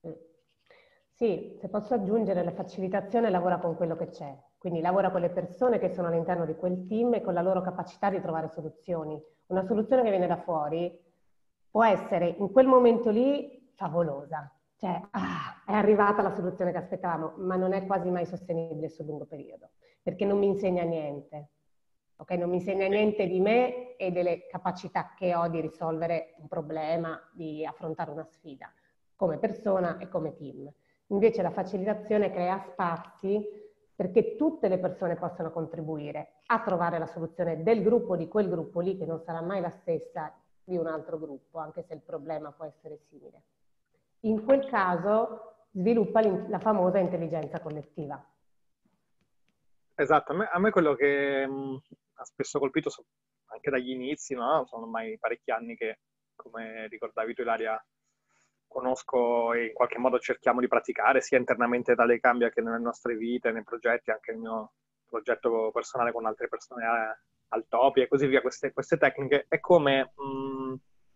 Sì, se posso aggiungere, la facilitazione lavora con quello che c'è, quindi lavora con le persone che sono all'interno di quel team e con la loro capacità di trovare soluzioni. Una soluzione che viene da fuori può essere in quel momento lì favolosa, cioè ah, è arrivata la soluzione che aspettavamo, ma non è quasi mai sostenibile sul lungo periodo, perché non mi insegna niente. Okay? Non mi insegna niente di me e delle capacità che ho di risolvere un problema, di affrontare una sfida, come persona e come team. Invece la facilitazione crea spazi perché tutte le persone possano contribuire a trovare la soluzione del gruppo, di quel gruppo lì, che non sarà mai la stessa di un altro gruppo, anche se il problema può essere simile. In quel caso sviluppa la famosa intelligenza collettiva. Esatto, a me, a me quello che mh, ha spesso colpito anche dagli inizi, no? Sono ormai parecchi anni che, come ricordavi tu Ilaria, conosco e in qualche modo cerchiamo di praticare sia internamente dalle Cambia che nelle nostre vite, nei progetti, anche nel mio progetto personale con altre persone al Topi e così via, queste, queste tecniche, è come mh,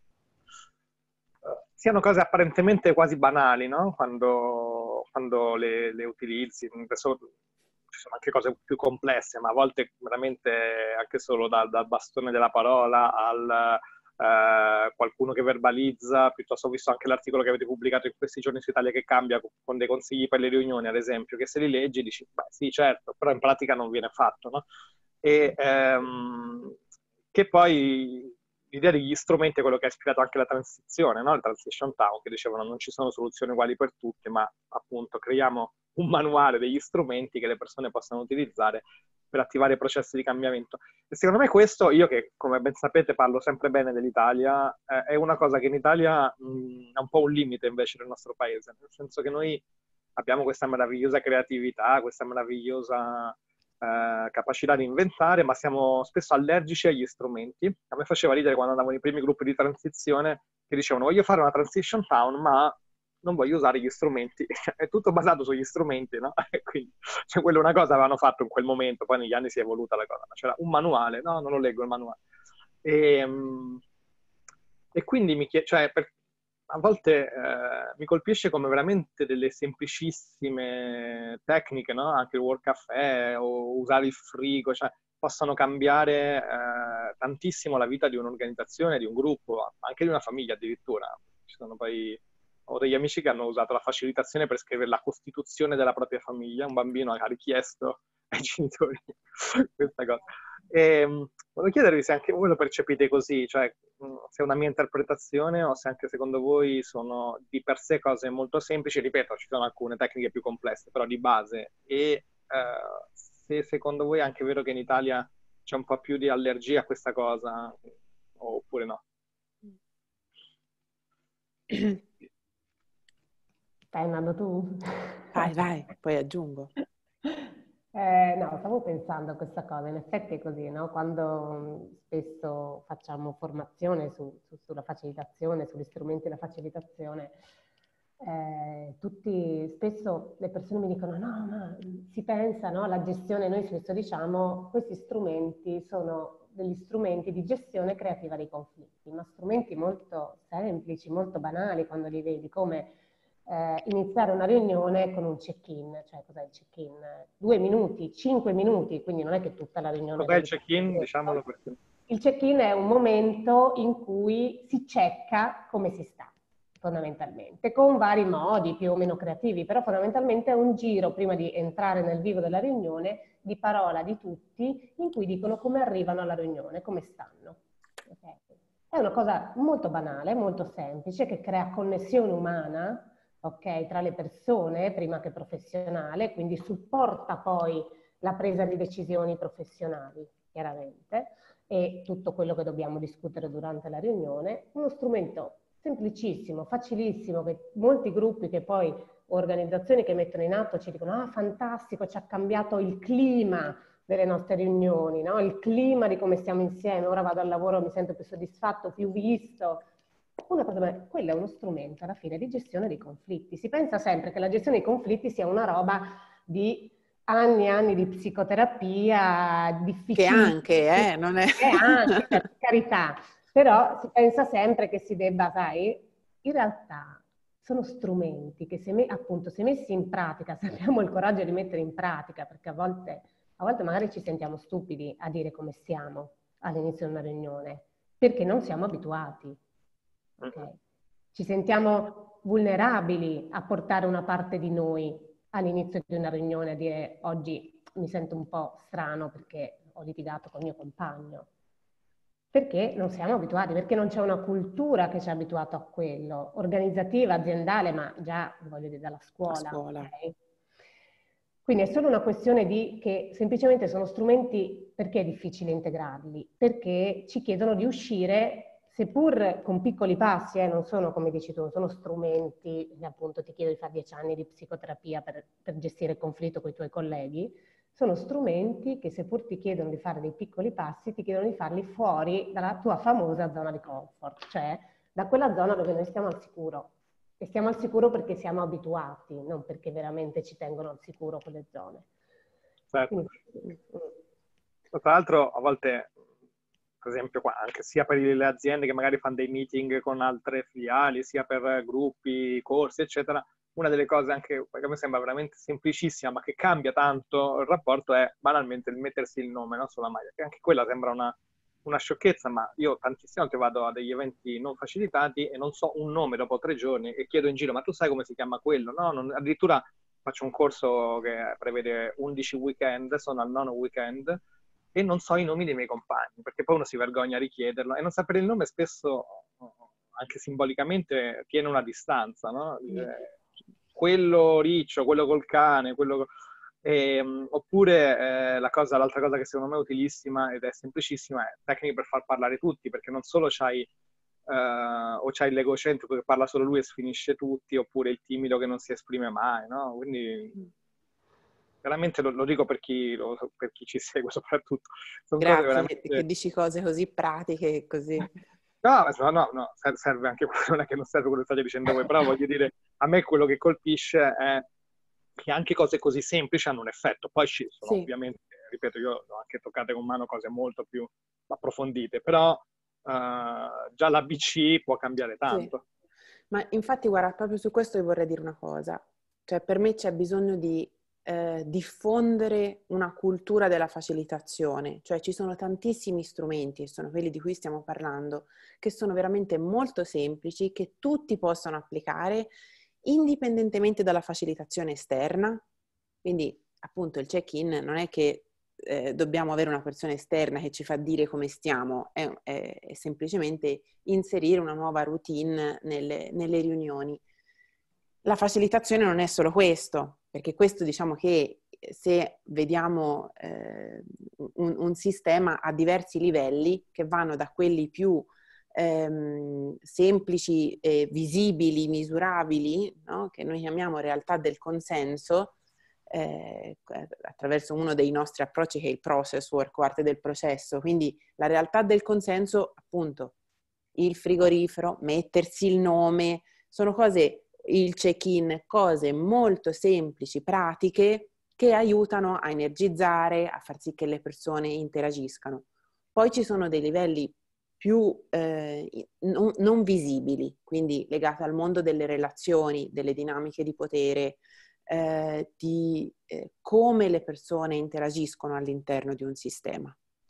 siano cose apparentemente quasi banali, no? Quando, quando le, le utilizzi. Adesso ci sono anche cose più complesse, ma a volte veramente anche solo dal, dal bastone della parola al Uh, qualcuno che verbalizza, piuttosto ho visto anche l'articolo che avete pubblicato in questi giorni su Italia che Cambia con dei consigli per le riunioni, ad esempio, che se li leggi dici, beh sì certo, però in pratica non viene fatto, no? E um, che poi l'idea degli strumenti è quello che ha ispirato anche la transizione, no? Il Transition Town, che dicevano non ci sono soluzioni uguali per tutti, ma appunto creiamo un manuale degli strumenti che le persone possano utilizzare per attivare i processi di cambiamento. E secondo me questo, io che come ben sapete parlo sempre bene dell'Italia, eh, è una cosa che in Italia mh, è un po' un limite invece del nostro paese, nel senso che noi abbiamo questa meravigliosa creatività, questa meravigliosa eh, capacità di inventare, ma siamo spesso allergici agli strumenti. A me faceva ridere quando andavo nei primi gruppi di transizione che dicevano voglio fare una transition town, ma non voglio usare gli strumenti. È tutto basato sugli strumenti, no? Quindi, cioè, quello è una cosa avevano fatto in quel momento, poi negli anni si è evoluta la cosa, ma c'era un manuale, no, non lo leggo il manuale. E, e quindi mi chiedo, cioè, per, a volte eh, mi colpisce come veramente delle semplicissime tecniche, no? Anche il work caffè o usare il frigo, cioè, possano cambiare eh, tantissimo la vita di un'organizzazione, di un gruppo, anche di una famiglia addirittura. Ci sono poi ho degli amici che hanno usato la facilitazione per scrivere la costituzione della propria famiglia, un bambino ha richiesto ai genitori questa cosa. E, volevo chiedervi se anche voi lo percepite così, cioè se è una mia interpretazione o se anche secondo voi sono di per sé cose molto semplici, ripeto, ci sono alcune tecniche più complesse, però di base, e eh, se secondo voi è anche vero che in Italia c'è un po' più di allergia a questa cosa, oppure no? Stai andando tu? Vai, vai, poi aggiungo. Eh, no, stavo pensando a questa cosa, in effetti è così, no? Quando spesso facciamo formazione su, su, sulla facilitazione, sugli strumenti della facilitazione, eh, tutti, spesso le persone mi dicono no, ma si pensa, no, alla gestione, noi spesso diciamo questi strumenti sono degli strumenti di gestione creativa dei conflitti, ma strumenti molto semplici, molto banali quando li vedi, come Eh, iniziare una riunione con un check-in, cioè cos'è il check-in? Due minuti, cinque minuti, quindi non è che tutta la riunione... Cos'è il check-in? Diciamolo perché... Il check-in è un momento in cui si checca come si sta, fondamentalmente, con vari modi più o meno creativi, però fondamentalmente è un giro, prima di entrare nel vivo della riunione, di parola di tutti, in cui dicono come arrivano alla riunione, come stanno. Okay. È una cosa molto banale, molto semplice, che crea connessione umana, ok, tra le persone, prima che professionale, quindi supporta poi la presa di decisioni professionali, chiaramente, e tutto quello che dobbiamo discutere durante la riunione. Uno strumento semplicissimo, facilissimo, che molti gruppi che poi, organizzazioni che mettono in atto ci dicono ah, fantastico, ci ha cambiato il clima delle nostre riunioni, no? Il clima di come stiamo insieme, ora vado al lavoro, mi sento più soddisfatto, più visto. Una cosa, quello è uno strumento alla fine di gestione dei conflitti. Si pensa sempre che la gestione dei conflitti sia una roba di anni e anni di psicoterapia, difficile. Che anche, eh, non è... Che anche, per carità. Però si pensa sempre che si debba, sai, in realtà sono strumenti che se, me, appunto, se messi in pratica, se abbiamo il coraggio di mettere in pratica, perché a volte, a volte magari ci sentiamo stupidi a dire come stiamo all'inizio di una riunione, perché non siamo abituati. Okay. Ci sentiamo vulnerabili a portare una parte di noi all'inizio di una riunione, a dire oggi mi sento un po' strano perché ho litigato con il mio compagno. Perché non siamo abituati, perché non c'è una cultura che ci ha abituato a quello, organizzativa, aziendale, ma già, voglio dire, dalla scuola. scuola. Okay? Quindi è solo una questione di che semplicemente sono strumenti, perché è difficile integrarli? Perché ci chiedono di uscire, seppur con piccoli passi, eh, non sono come dici tu, non sono strumenti, appunto ti chiedo di fare dieci anni di psicoterapia per, per gestire il conflitto con i tuoi colleghi, sono strumenti che seppur ti chiedono di fare dei piccoli passi, ti chiedono di farli fuori dalla tua famosa zona di comfort, cioè da quella zona dove noi stiamo al sicuro. E stiamo al sicuro perché siamo abituati, non perché veramente ci tengono al sicuro quelle zone. Certo. Quindi, tra l'altro a volte, per esempio qua, anche sia per le aziende che magari fanno dei meeting con altre filiali, sia per gruppi, corsi, eccetera, una delle cose anche che a me sembra veramente semplicissima, ma che cambia tanto il rapporto, è banalmente il mettersi il nome, no, sulla maglia, che anche quella sembra una, una sciocchezza, ma io tantissime volte vado a degli eventi non facilitati e non so un nome dopo tre giorni e chiedo in giro, ma tu sai come si chiama quello? No, non, addirittura faccio un corso che prevede undici weekend, sono al nono weekend, e non so i nomi dei miei compagni, perché poi uno si vergogna a richiederlo, e non sapere il nome spesso, anche simbolicamente, tiene una distanza, no? Eh, quello riccio, quello col cane, quello... E, um, oppure eh, la cosa, l'altra cosa che secondo me è utilissima ed è semplicissima è tecniche per far parlare tutti, perché non solo c'hai Uh, o c'hai l'egocentrico che parla solo lui e sfinisce tutti, oppure il timido che non si esprime mai, no? Quindi veramente lo, lo dico per chi, lo, per chi ci segue soprattutto. Sono Grazie cose veramente... che dici cose così pratiche, così... No, no, no, no, serve anche quello, non è che non serve quello che state dicendo voi, però voglio dire, a me quello che colpisce è che anche cose così semplici hanno un effetto. Poi ci sono Sì. ovviamente, ripeto, io ho anche toccate con mano cose molto più approfondite, però Uh, già l'A B C può cambiare tanto. Sì. Ma infatti, guarda, proprio su questo io vorrei dire una cosa. Cioè, per me c'è bisogno di eh, diffondere una cultura della facilitazione. Cioè, ci sono tantissimi strumenti, e sono quelli di cui stiamo parlando, che sono veramente molto semplici, che tutti possono applicare indipendentemente dalla facilitazione esterna. Quindi, appunto, il check-in non è che Eh, dobbiamo avere una persona esterna che ci fa dire come stiamo, è, è, è semplicemente inserire una nuova routine nelle, nelle riunioni. La facilitazione non è solo questo, perché questo diciamo che se vediamo eh, un, un sistema a diversi livelli che vanno da quelli più ehm, semplici, eh, visibili, misurabili, no? Che noi chiamiamo realtà del consenso, Eh, attraverso uno dei nostri approcci che è il process work, parte del processo. Quindi la realtà del consenso, appunto, il frigorifero, mettersi il nome, sono cose, il check-in, cose molto semplici, pratiche, che aiutano a energizzare, a far sì che le persone interagiscano. Poi ci sono dei livelli più eh, non, non visibili, quindi legati al mondo delle relazioni, delle dinamiche di potere, Eh, di eh, come le persone interagiscono all'interno di un sistema.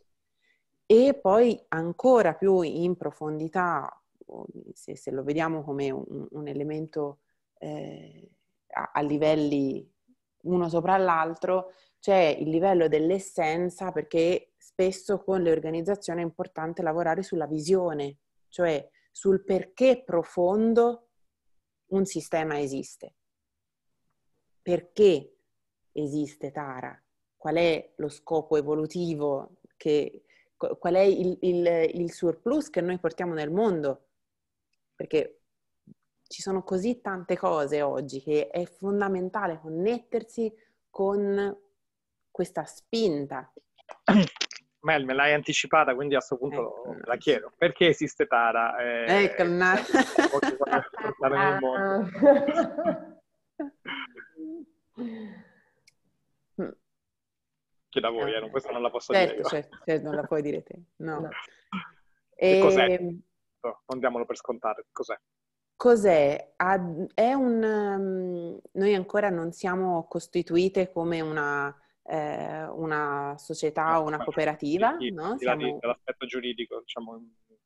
E poi ancora più in profondità, se, se lo vediamo come un, un elemento eh, a, a livelli uno sopra l'altro, c'è il livello dell'essenza, perché spesso con le organizzazioni è importante lavorare sulla visione, cioè sul perché profondo un sistema esiste. Perché esiste Tara? Qual è lo scopo evolutivo? Che, qual è il, il, il surplus che noi portiamo nel mondo? Perché ci sono così tante cose oggi che è fondamentale connettersi con questa spinta. Mel, me l'hai anticipata, quindi a questo punto Ecco, la chiedo. Perché esiste Tara? Eh, ecco, na- nel mondo. Chiedo a voi, eh, questo non la posso certo, dire io. Certo, certo, non la puoi dire te. No. No. Che cos'è? E... Non diamolo per scontato. Cos'è? Cos'è? È un... Um, noi ancora non siamo costituite come una, eh, una società o una cooperativa, Di, no? di Siamo, dall'aspetto giuridico, diciamo.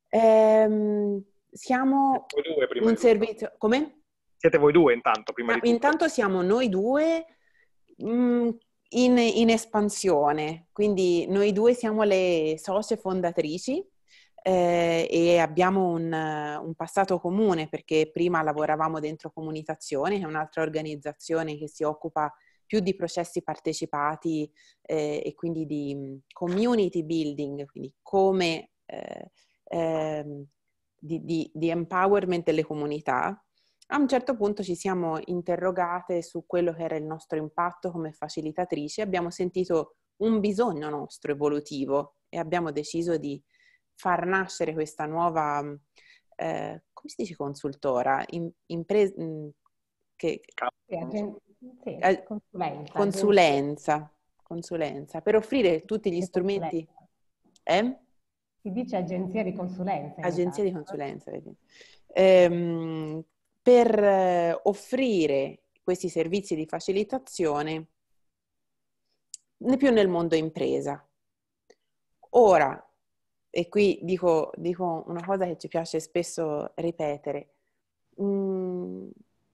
ehm, siamo Voi due prima un di tutto. servizio... Come? Siete voi due intanto, prima Ah, di tutto. intanto siamo noi due mh, in, in espansione, quindi noi due siamo le socie fondatrici. Eh, e abbiamo un, un passato comune, perché prima lavoravamo dentro Comunicazione, che è un'altra organizzazione che si occupa più di processi partecipati eh, e quindi di community building, quindi come eh, eh, di, di, di empowerment delle comunità. A un certo punto ci siamo interrogate su quello che era il nostro impatto come facilitatrici, abbiamo sentito un bisogno nostro evolutivo e abbiamo deciso di far nascere questa nuova, eh, come si dice consultora? In, impre- che, Sì, agen- sì, eh, consulenza. consulenza, consulenza, per offrire tutti gli strumenti. Eh? Si dice agenzia di consulenza. Agenzia di consulenza, vedi. Ehm, per offrire questi servizi di facilitazione né più nel mondo impresa. Ora, e qui dico, dico una cosa che ci piace spesso ripetere, mm,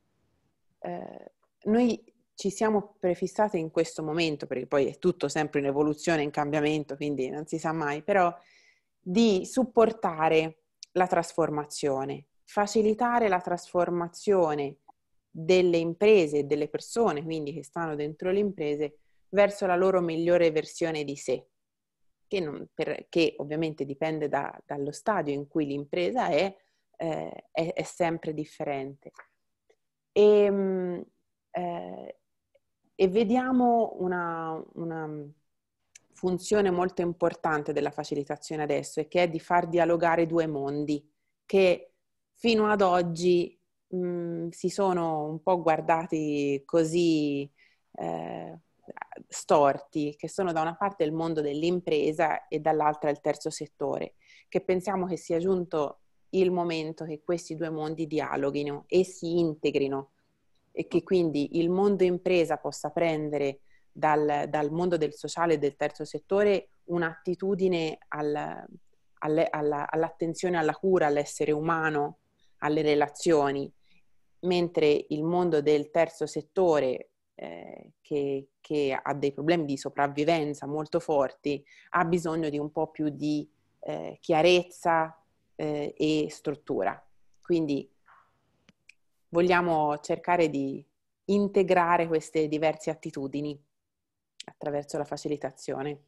eh, noi ci siamo prefissati in questo momento, perché poi è tutto sempre in evoluzione, in cambiamento, quindi non si sa mai, però di supportare la trasformazione, facilitare la trasformazione delle imprese e delle persone, quindi che stanno dentro le imprese, verso la loro migliore versione di sé, che, non, per, che ovviamente dipende da, dallo stadio in cui l'impresa è, eh, è, è sempre differente. E, eh, e vediamo una, una funzione molto importante della facilitazione adesso, e che è di far dialogare due mondi che fino ad oggi mh, si sono un po' guardati così eh, storti, che sono da una parte il mondo dell'impresa e dall'altra il terzo settore, che pensiamo che sia giunto il momento che questi due mondi dialoghino e si integrino, e che quindi il mondo impresa possa prendere dal, dal mondo del sociale e del terzo settore un'attitudine al, alle, alla, all'attenzione alla cura, all'essere umano, alle relazioni, mentre il mondo del terzo settore, eh, che, che ha dei problemi di sopravvivenza molto forti, ha bisogno di un po' più di eh, chiarezza eh, e struttura. Quindi vogliamo cercare di integrare queste diverse attitudini attraverso la facilitazione.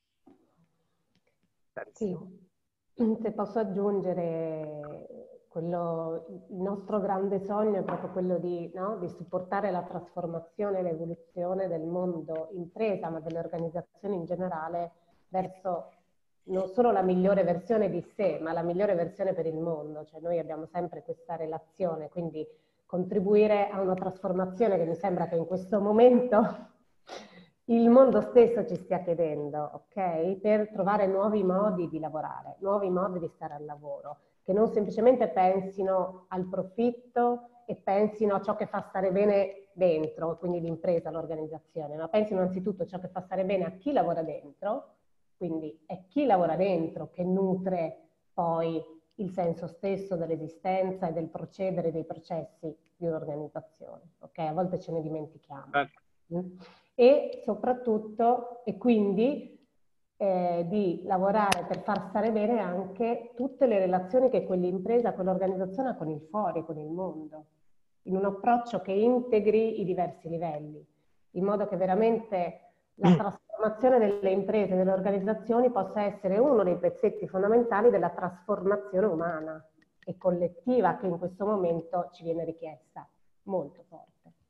Sì, se posso aggiungere, quello, il nostro grande sogno è proprio quello di, no, di supportare la trasformazione e l'evoluzione del mondo impresa, ma delle organizzazioni in generale, verso non solo la migliore versione di sé, ma la migliore versione per il mondo. Cioè noi abbiamo sempre questa relazione, quindi contribuire a una trasformazione che mi sembra che in questo momento il mondo stesso ci stia chiedendo, ok? Per trovare nuovi modi di lavorare, nuovi modi di stare al lavoro, che non semplicemente pensino al profitto e pensino a ciò che fa stare bene dentro, quindi l'impresa, l'organizzazione, ma pensino anzitutto a ciò che fa stare bene a chi lavora dentro, quindi è chi lavora dentro che nutre poi il senso stesso dell'esistenza e del procedere dei processi di un'organizzazione, ok? A volte ce ne dimentichiamo. Mm? E soprattutto, e quindi eh, di lavorare per far stare bene anche tutte le relazioni che quell'impresa, quell'organizzazione ha con il fuori, con il mondo, in un approccio che integri i diversi livelli, in modo che veramente la trasformazione delle imprese, delle organizzazioni possa essere uno dei pezzetti fondamentali della trasformazione umana e collettiva che in questo momento ci viene richiesta, molto forte.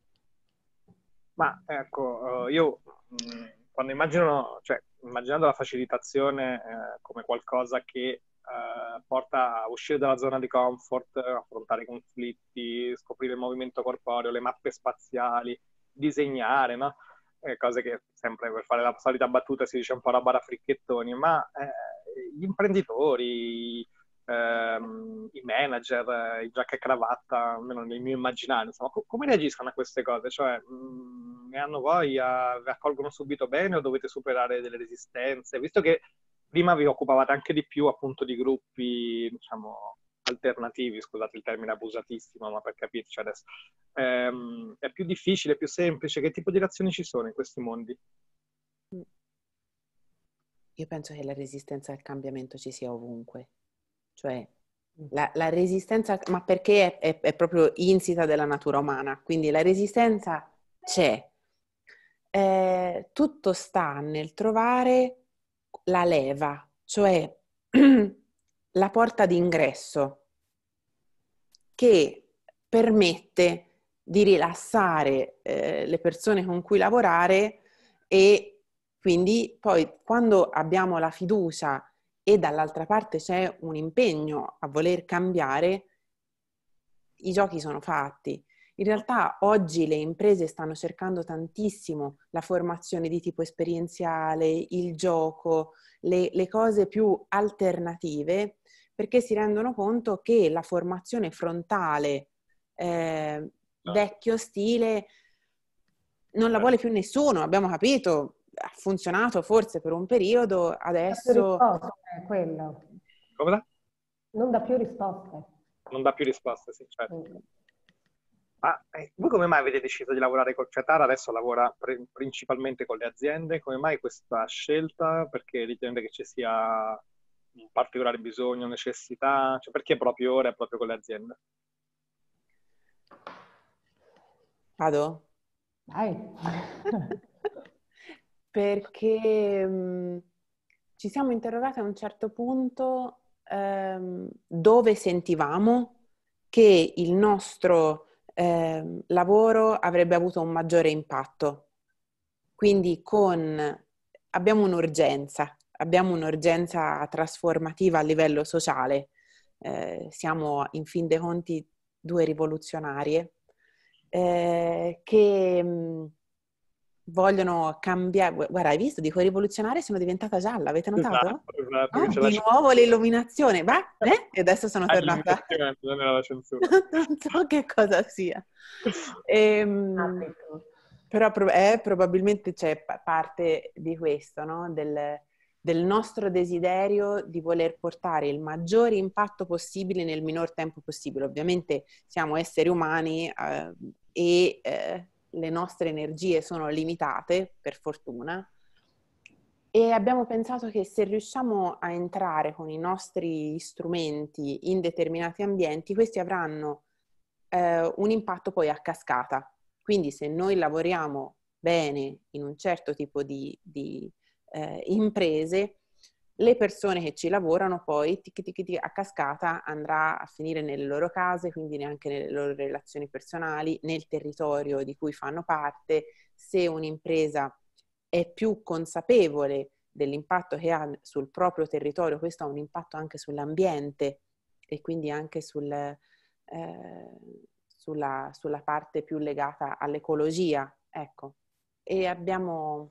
Ma ecco, eh, io mh, quando immagino, cioè immaginando la facilitazione eh, come qualcosa che eh, porta a uscire dalla zona di comfort, affrontare i conflitti, scoprire il movimento corporeo, le mappe spaziali, disegnare, no? Eh, cose che sempre per fare la solita battuta si dice un po' roba da fricchettoni, ma eh, gli imprenditori, ehm, i manager, eh, i giacca e cravatta, almeno nel mio immaginario, insomma, co- come reagiscono a queste cose? Cioè, mh, ne hanno voglia, vi accolgono subito bene o dovete superare delle resistenze? Visto che prima vi occupavate anche di più appunto di gruppi, diciamo, alternativi, scusate il termine abusatissimo, ma per capirci adesso, ehm, è più difficile, più semplice? Che tipo di reazioni ci sono in questi mondi? Io penso che la resistenza al cambiamento ci sia ovunque. Cioè, la, la resistenza, ma perché è, è, è proprio insita della natura umana, quindi la resistenza c'è. Eh, tutto sta nel trovare la leva, cioè la porta d'ingresso che permette di rilassare eh, le persone con cui lavorare, e quindi poi quando abbiamo la fiducia e dall'altra parte c'è un impegno a voler cambiare, i giochi sono fatti. In realtà oggi le imprese stanno cercando tantissimo la formazione di tipo esperienziale, il gioco, le, le cose più alternative, perché si rendono conto che la formazione frontale, eh, vecchio stile, non la vuole più nessuno, abbiamo capito, ha funzionato forse per un periodo, adesso... Risposta è quello. Come da? Non dà più risposte. Non dà più risposte, sì, certo. Mm. Ma eh, voi come mai avete deciso di lavorare col cioè Tara adesso lavora pre- principalmente con le aziende? Come mai questa scelta? Perché ritenete che ci sia un particolare bisogno, necessità? Cioè perché proprio ora e proprio con le aziende? Vado? Dai. perché mh, ci siamo interrogate a un certo punto ehm, dove sentivamo che il nostro ehm, lavoro avrebbe avuto un maggiore impatto. Quindi con, abbiamo un'urgenza, abbiamo un'urgenza trasformativa a livello sociale. Eh, siamo in fin dei conti due rivoluzionarie eh, che mh, vogliono cambiare. Guarda, hai visto? Dico rivoluzionarie, sono diventata gialla, avete notato? Esatto, esatto, No? che ce Di la nuovo l'illuminazione, va? Eh? E adesso sono Ah, tornata. l'illuminazione, non era la censura. Non so che cosa sia. Ehm, però pro- è, probabilmente c'è pa- parte di questo, no? Del, del nostro desiderio di voler portare il maggiore impatto possibile nel minor tempo possibile. Ovviamente siamo esseri umani eh, e eh, le nostre energie sono limitate, per fortuna, e abbiamo pensato che se riusciamo a entrare con i nostri strumenti in determinati ambienti, questi avranno eh, un impatto poi a cascata. Quindi se noi lavoriamo bene in un certo tipo di, di eh, imprese, le persone che ci lavorano poi tic, tic, tic, a cascata andrà a finire nelle loro case, quindi neanche nelle loro relazioni personali, nel territorio di cui fanno parte. Se un'impresa è più consapevole dell'impatto che ha sul proprio territorio, questo ha un impatto anche sull'ambiente e quindi anche sul, eh, sulla, sulla parte più legata all'ecologia, ecco. E abbiamo,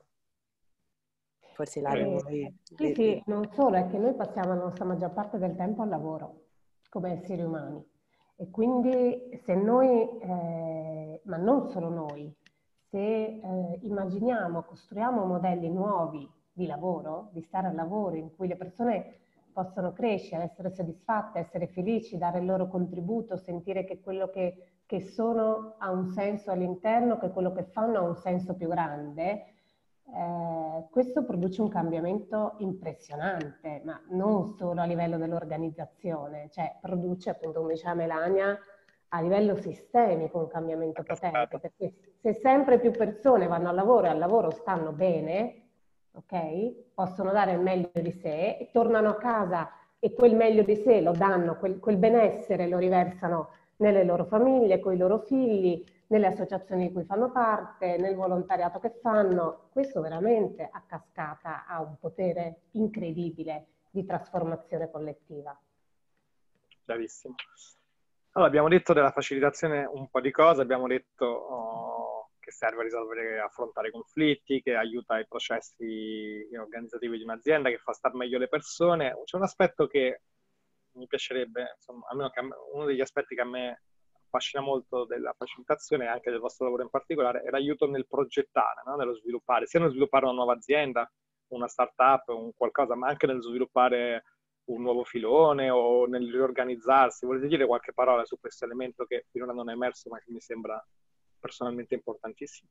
forse Ilaria Eh, vuoi... sì, sì, non solo, è che noi passiamo la nostra maggior parte del tempo al lavoro come esseri umani e quindi se noi, eh, ma non solo noi, se eh, immaginiamo, costruiamo modelli nuovi di lavoro, di stare al lavoro, in cui le persone possono crescere, essere soddisfatte, essere felici, dare il loro contributo, sentire che quello che, che sono ha un senso all'interno, che quello che fanno ha un senso più grande, eh, questo produce un cambiamento impressionante, ma non solo a livello dell'organizzazione, cioè produce, appunto, come diceva Melania, a livello sistemico un cambiamento potente, perché se sempre più persone vanno al lavoro e al lavoro stanno bene, ok? Possono dare il meglio di sé e tornano a casa e quel meglio di sé lo danno, quel, quel benessere lo riversano nelle loro famiglie, con i loro figli, nelle associazioni di cui fanno parte, nel volontariato che fanno. Questo veramente a cascata ha un potere incredibile di trasformazione collettiva. Chiarissimo. Allora, abbiamo detto della facilitazione un po' di cose, abbiamo detto oh, che serve a risolvere, affrontare i conflitti, che aiuta i processi organizzativi di un'azienda, che fa star meglio le persone. C'è un aspetto che mi piacerebbe, insomma, almeno che a me, uno degli aspetti che a me affascina molto della facilitazione e anche del vostro lavoro in particolare è l'aiuto nel progettare, no? Nello sviluppare, sia nello sviluppare una nuova azienda, una startup, un qualcosa, ma anche nel sviluppare un nuovo filone o nel riorganizzarsi. Volete dire qualche parola su questo elemento che finora non è emerso ma che mi sembra personalmente importantissimo?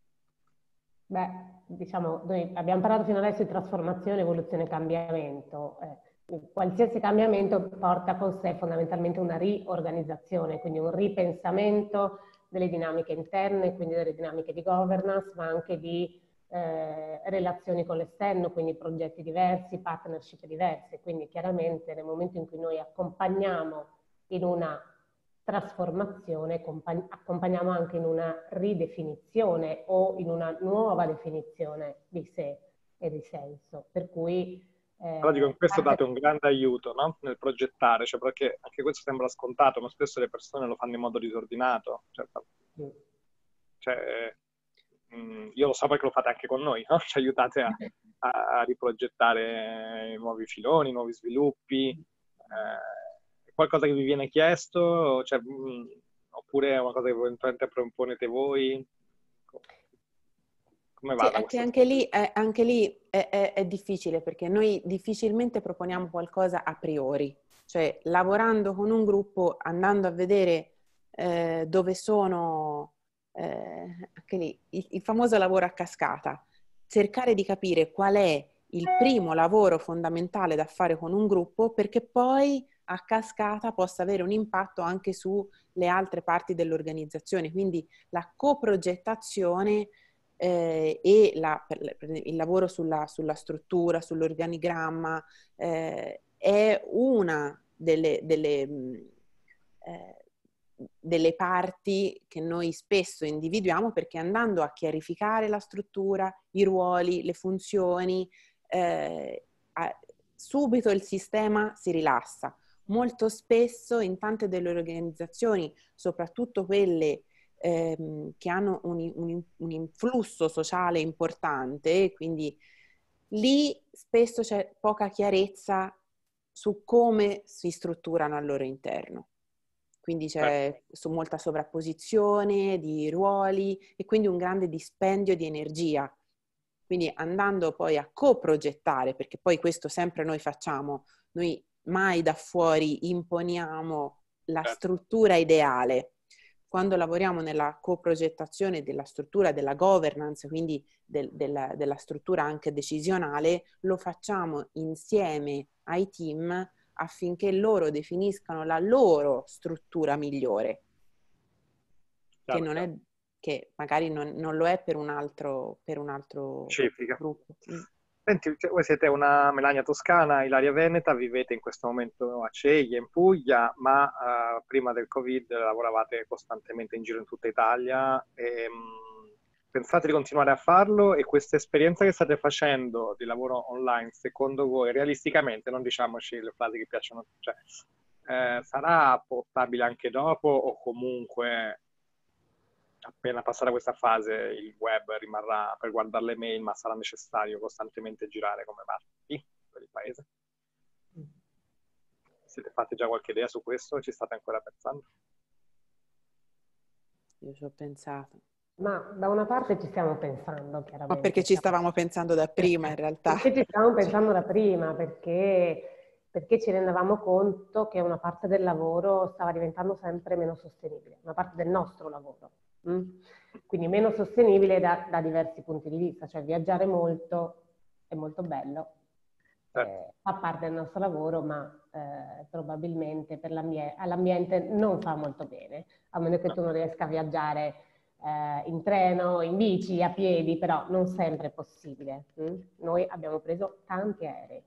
Beh, diciamo, noi abbiamo parlato fino adesso di trasformazione, evoluzione e cambiamento. Eh, qualsiasi cambiamento porta con sé fondamentalmente una riorganizzazione, quindi un ripensamento delle dinamiche interne, quindi delle dinamiche di governance, ma anche di eh, relazioni con l'esterno, quindi progetti diversi, partnership diverse. Quindi chiaramente nel momento in cui noi accompagniamo in una trasformazione, accompagniamo anche in una ridefinizione o in una nuova definizione di sé e di senso. Per cui eh, Però dico, in questo parte... date un grande aiuto, no? Nel progettare, cioè perché anche questo sembra scontato, ma spesso le persone lo fanno in modo disordinato. Cioè, Mm. cioè, mh, io lo so perché lo fate anche con noi, no? Ci aiutate a, a riprogettare nuovi filoni, nuovi sviluppi. Eh, è qualcosa che vi viene chiesto? Cioè, mh, oppure è una cosa che eventualmente proponete voi? Come Sì, va da è che questo anche punto di lì, vista? è, anche lì è, è- è difficile perché noi difficilmente proponiamo qualcosa a priori, cioè lavorando con un gruppo, andando a vedere eh, dove sono, eh, anche lì, il, il famoso lavoro a cascata, cercare di capire qual è il primo lavoro fondamentale da fare con un gruppo perché poi a cascata possa avere un impatto anche sulle altre parti dell'organizzazione, quindi la coprogettazione eh, e la, per, per il lavoro sulla, sulla struttura, sull'organigramma, eh, è una delle, delle, mh, eh, delle parti che noi spesso individuiamo, perché andando a chiarificare la struttura, i ruoli, le funzioni, eh, a, subito il sistema si rilassa. Molto spesso in tante delle organizzazioni, soprattutto quelle ehm, che hanno un, un, un influsso sociale importante, quindi lì spesso c'è poca chiarezza su come si strutturano al loro interno. Quindi c'è su molta sovrapposizione di ruoli e quindi un grande dispendio di energia. Quindi andando poi a coprogettare, perché poi questo sempre noi facciamo, noi mai da fuori imponiamo la struttura ideale. Quando lavoriamo nella coprogettazione della struttura, della governance, quindi del, della, della struttura anche decisionale, lo facciamo insieme ai team affinché loro definiscano la loro struttura migliore, chiaro, che, non è, che magari non, non lo è per un altro, per un altro gruppo. Mm. Senti, voi siete una Melania toscana, Ilaria veneta, vivete in questo momento a Ceglie, in Puglia, ma uh, prima del Covid lavoravate costantemente in giro in tutta Italia. E, um, pensate di continuare a farlo? E questa esperienza che state facendo di lavoro online, secondo voi, realisticamente, non diciamoci le frasi che piacciono, cioè, eh, sarà portabile anche dopo o comunque appena passata questa fase il web rimarrà per guardare le mail, ma sarà necessario costantemente girare come matti per il paese? Siete fatti già qualche idea su questo? Ci state ancora pensando? Io ci ho pensato. Ma da una parte ci stiamo pensando, chiaramente. Ma perché ci stavamo pensando da prima, in realtà. Perché ci stavamo pensando da prima, perché, perché ci rendevamo conto che una parte del lavoro stava diventando sempre meno sostenibile, una parte del nostro lavoro. Mm? Quindi meno sostenibile da, da diversi punti di vista, cioè viaggiare molto è molto bello, eh, fa parte del nostro lavoro, ma eh, probabilmente per l'ambie- all'ambiente non fa molto bene, a meno che tu non riesca a viaggiare eh, in treno, in bici, a piedi, però non sempre è possibile. Mm? Noi abbiamo preso tanti aerei.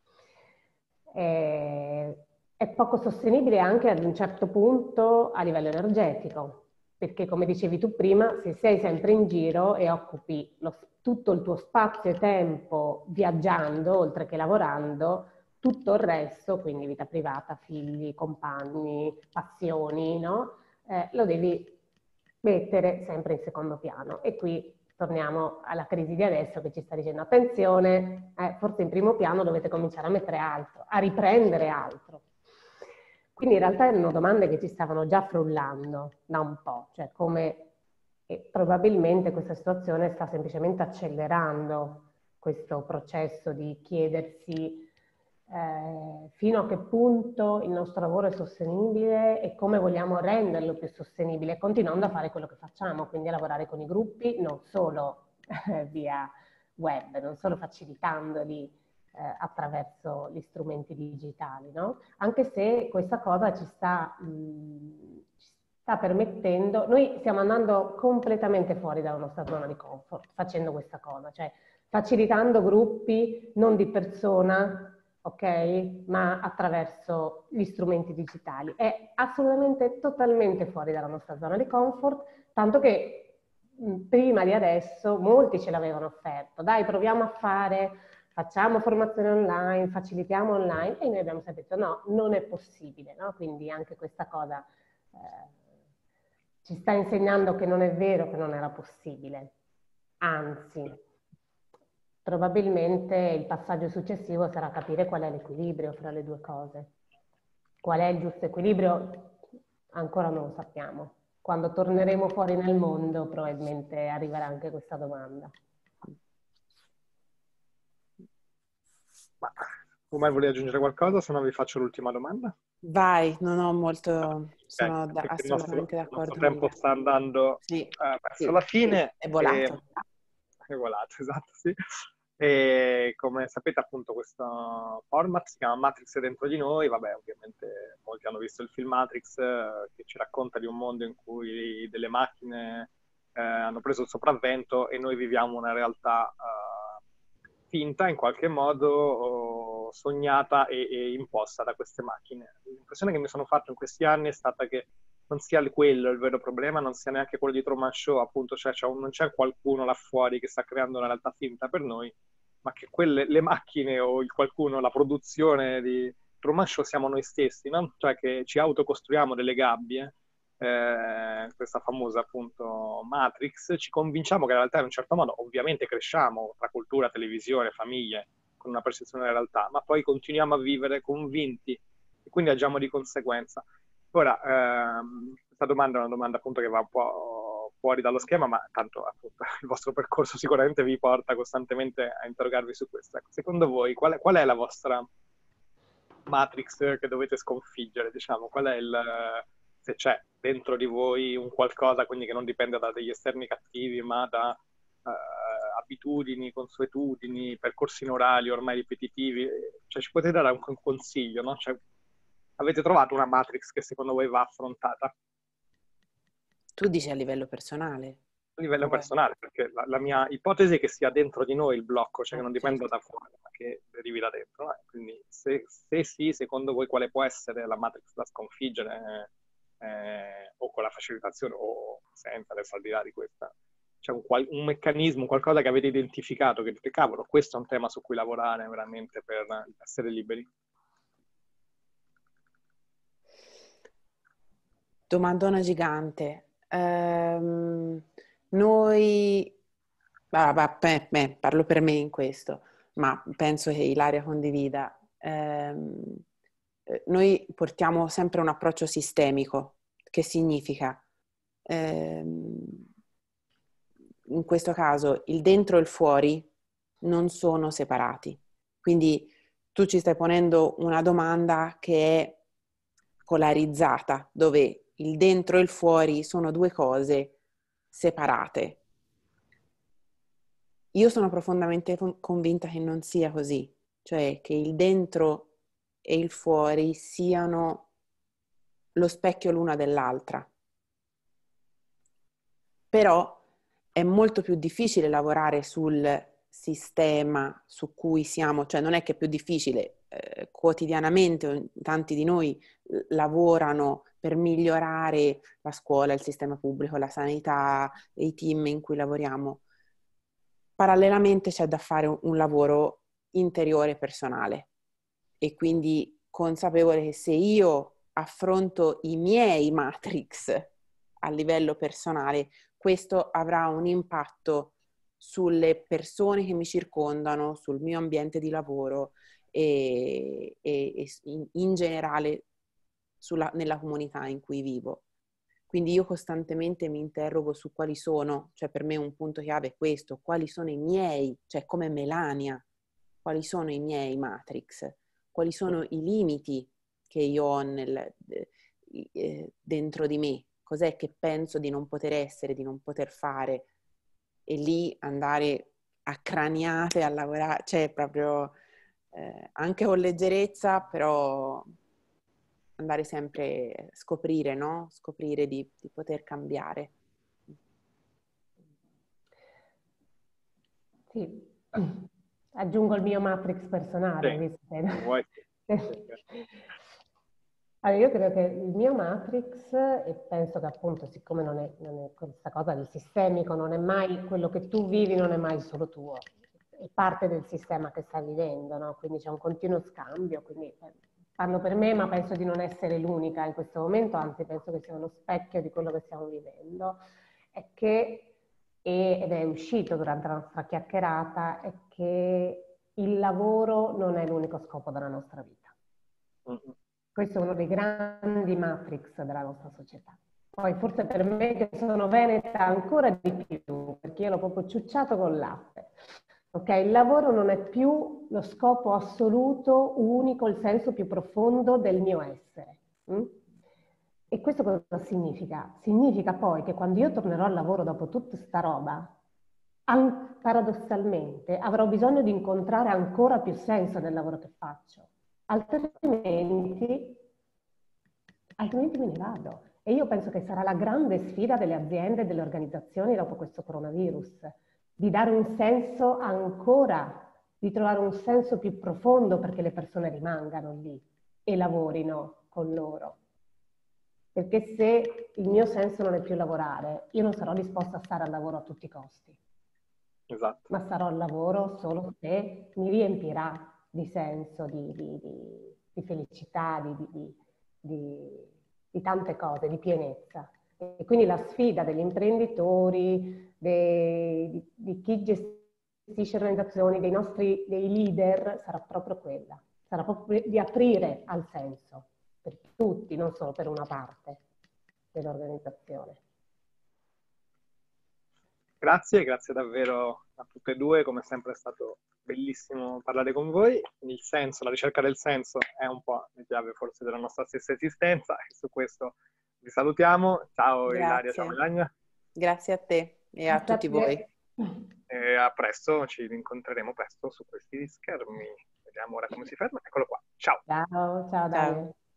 Eh, è poco sostenibile anche ad un certo punto a livello energetico, perché come dicevi tu prima, se sei sempre in giro e occupi lo, tutto il tuo spazio e tempo viaggiando, oltre che lavorando, tutto il resto, quindi vita privata, figli, compagni, passioni, no? Eh, lo devi mettere sempre in secondo piano. E qui torniamo alla crisi di adesso che ci sta dicendo attenzione, eh, forse in primo piano dovete cominciare a mettere altro, a riprendere altro. Quindi in realtà erano domande che ci stavano già frullando da un po', cioè come e probabilmente questa situazione sta semplicemente accelerando questo processo di chiedersi eh, fino a che punto il nostro lavoro è sostenibile e come vogliamo renderlo più sostenibile, continuando a fare quello che facciamo, quindi a lavorare con i gruppi, non solo eh, via web, non solo facilitandoli eh, attraverso gli strumenti digitali, no? Anche se questa cosa ci sta, mh, ci sta permettendo, noi stiamo andando completamente fuori dalla nostra zona di comfort facendo questa cosa, cioè facilitando gruppi non di persona, ok? Ma attraverso gli strumenti digitali. È assolutamente, totalmente fuori dalla nostra zona di comfort, tanto che mh, prima di adesso molti ce l'avevano offerto. Dai, proviamo a fare, facciamo formazione online, facilitiamo online, e noi abbiamo sempre detto no, non è possibile, no? Quindi anche questa cosa eh, ci sta insegnando che non è vero che non era possibile, anzi. Probabilmente il passaggio successivo sarà capire qual è l'equilibrio fra le due cose. Qual è il giusto equilibrio? Ancora non lo sappiamo. Quando torneremo fuori nel mondo probabilmente arriverà anche questa domanda. Ma tu mai volevi aggiungere qualcosa? Se no vi faccio l'ultima domanda. Vai, non ho molto, sono Okay, da, assolutamente il nostro, d'accordo. il nostro tempo sta andando sì, uh, verso sì, la fine. è volato. E, è volato, esatto, sì. E come sapete appunto questo format si chiama Matrix dentro di noi, vabbè ovviamente molti hanno visto il film Matrix eh, che ci racconta di un mondo in cui delle macchine eh, hanno preso il sopravvento e noi viviamo una realtà eh, finta, in qualche modo oh, sognata e, e imposta da queste macchine. L'impressione che mi sono fatto in questi anni è stata che non sia quello il vero problema, non sia neanche quello di Truman Show, appunto, cioè c'è un, non c'è qualcuno là fuori che sta creando una realtà finta per noi, ma che quelle, le macchine o il qualcuno, la produzione di Truman Show siamo noi stessi, no? Cioè che ci autocostruiamo delle gabbie, eh, questa famosa appunto Matrix, ci convinciamo che la realtà in un certo modo, ovviamente cresciamo tra cultura, televisione, famiglie, con una percezione della realtà, ma poi continuiamo a vivere convinti e quindi agiamo di conseguenza. Ora, ehm, questa domanda è una domanda appunto che va un po' fuori dallo schema, ma tanto appunto il vostro percorso sicuramente vi porta costantemente a interrogarvi su questo. Ecco, secondo voi qual è, qual è la vostra Matrix che dovete sconfiggere, diciamo? Qual è il, se c'è dentro di voi un qualcosa, quindi che non dipende da degli esterni cattivi, ma da eh, abitudini, consuetudini, percorsi neurali ormai ripetitivi? Cioè ci potete dare un, un consiglio, no? Cioè, avete trovato una Matrix che secondo voi va affrontata? Tu dici a livello personale? A livello personale, perché la, la mia ipotesi è che sia dentro di noi il blocco, cioè Eh, che non dipenda certo. da fuori, ma che derivi da dentro. No? Quindi se, se sì, secondo voi quale può essere la Matrix da sconfiggere, eh, o con la facilitazione o senza, adesso al di là di questa? C'è un, qual- un meccanismo, qualcosa che avete identificato, che dite, cavolo, questo è un tema su cui lavorare veramente per essere liberi? Domandona gigante. Ehm, noi, ah, bah, beh, beh, parlo per me in questo, ma penso che Ilaria condivida. Ehm, eh, noi portiamo sempre un approccio sistemico, che significa, ehm, in questo caso, il dentro e il fuori non sono separati. Quindi tu ci stai ponendo una domanda che è polarizzata, dove il dentro e il fuori sono due cose separate. Io sono profondamente convinta che non sia così, cioè che il dentro e il fuori siano lo specchio l'una dell'altra. Però è molto più difficile lavorare sul sistema su cui siamo, cioè non è che è più difficile, eh, quotidianamente tanti di noi lavorano per migliorare la scuola, il sistema pubblico, la sanità, i team in cui lavoriamo. Parallelamente c'è da fare un, un lavoro interiore personale e quindi consapevole che se io affronto i miei matrix a livello personale, questo avrà un impatto sulle persone che mi circondano, sul mio ambiente di lavoro e, e, e in, in generale sulla, nella comunità in cui vivo. Quindi io costantemente mi interrogo su quali sono, cioè per me un punto chiave è questo, quali sono i miei, cioè come Melania, quali sono i miei matrix, quali sono i limiti che io ho nel, eh, dentro di me, cos'è che penso di non poter essere, di non poter fare, e lì andare a craniate a lavorare, cioè proprio eh, anche con leggerezza, però andare sempre a scoprire, no? Scoprire di, di poter cambiare. Sì, aggiungo il mio matrix personale, Sì, visto che... se vuoi. Allora, io credo che il mio matrix, e penso che appunto, siccome non è, non è questa cosa del sistemico, non è mai quello che tu vivi, non è mai solo tuo, è parte del sistema che stai vivendo, no? Quindi c'è un continuo scambio, quindi eh, parlo per me, ma penso di non essere l'unica in questo momento, anzi penso che sia uno specchio di quello che stiamo vivendo, è che, e, ed è uscito durante la nostra chiacchierata, è che il lavoro non è l'unico scopo della nostra vita. Mm-hmm. Questo è uno dei grandi matrix della nostra società. Poi forse per me che sono veneta ancora di più, perché io l'ho proprio ciucciato con latte. Ok, il lavoro non è più lo scopo assoluto, unico, il senso più profondo del mio essere. Mm? E questo cosa significa? Significa poi che quando io tornerò al lavoro dopo tutta sta roba, paradossalmente avrò bisogno di incontrare ancora più senso nel lavoro che faccio. Altrimenti, altrimenti me ne vado. E io penso che sarà la grande sfida delle aziende e delle organizzazioni dopo questo coronavirus, di dare un senso ancora, di trovare un senso più profondo perché le persone rimangano lì e lavorino con loro. Perché se il mio senso non è più lavorare, io non sarò disposta a stare al lavoro a tutti i costi. Esatto. Ma sarò al lavoro solo se mi riempirà di senso, di, di, di, di felicità, di, di, di, di tante cose, di pienezza. E quindi la sfida degli imprenditori, dei, di, di chi gestisce organizzazioni, dei nostri dei leader, sarà proprio quella. Sarà proprio di aprire al senso per tutti, non solo per una parte dell'organizzazione. Grazie, grazie davvero a tutte e due, come sempre è stato bellissimo parlare con voi. Il senso, la ricerca del senso è un po' le chiave forse della nostra stessa esistenza e su questo vi salutiamo. Ciao Ilaria, ciao Grazie. Melania. Grazie a te e a tutti voi. E a presto, ci rincontreremo presto su questi schermi. Vediamo ora come si ferma. Eccolo qua. Ciao. Ciao, ciao Daniel. Ciao.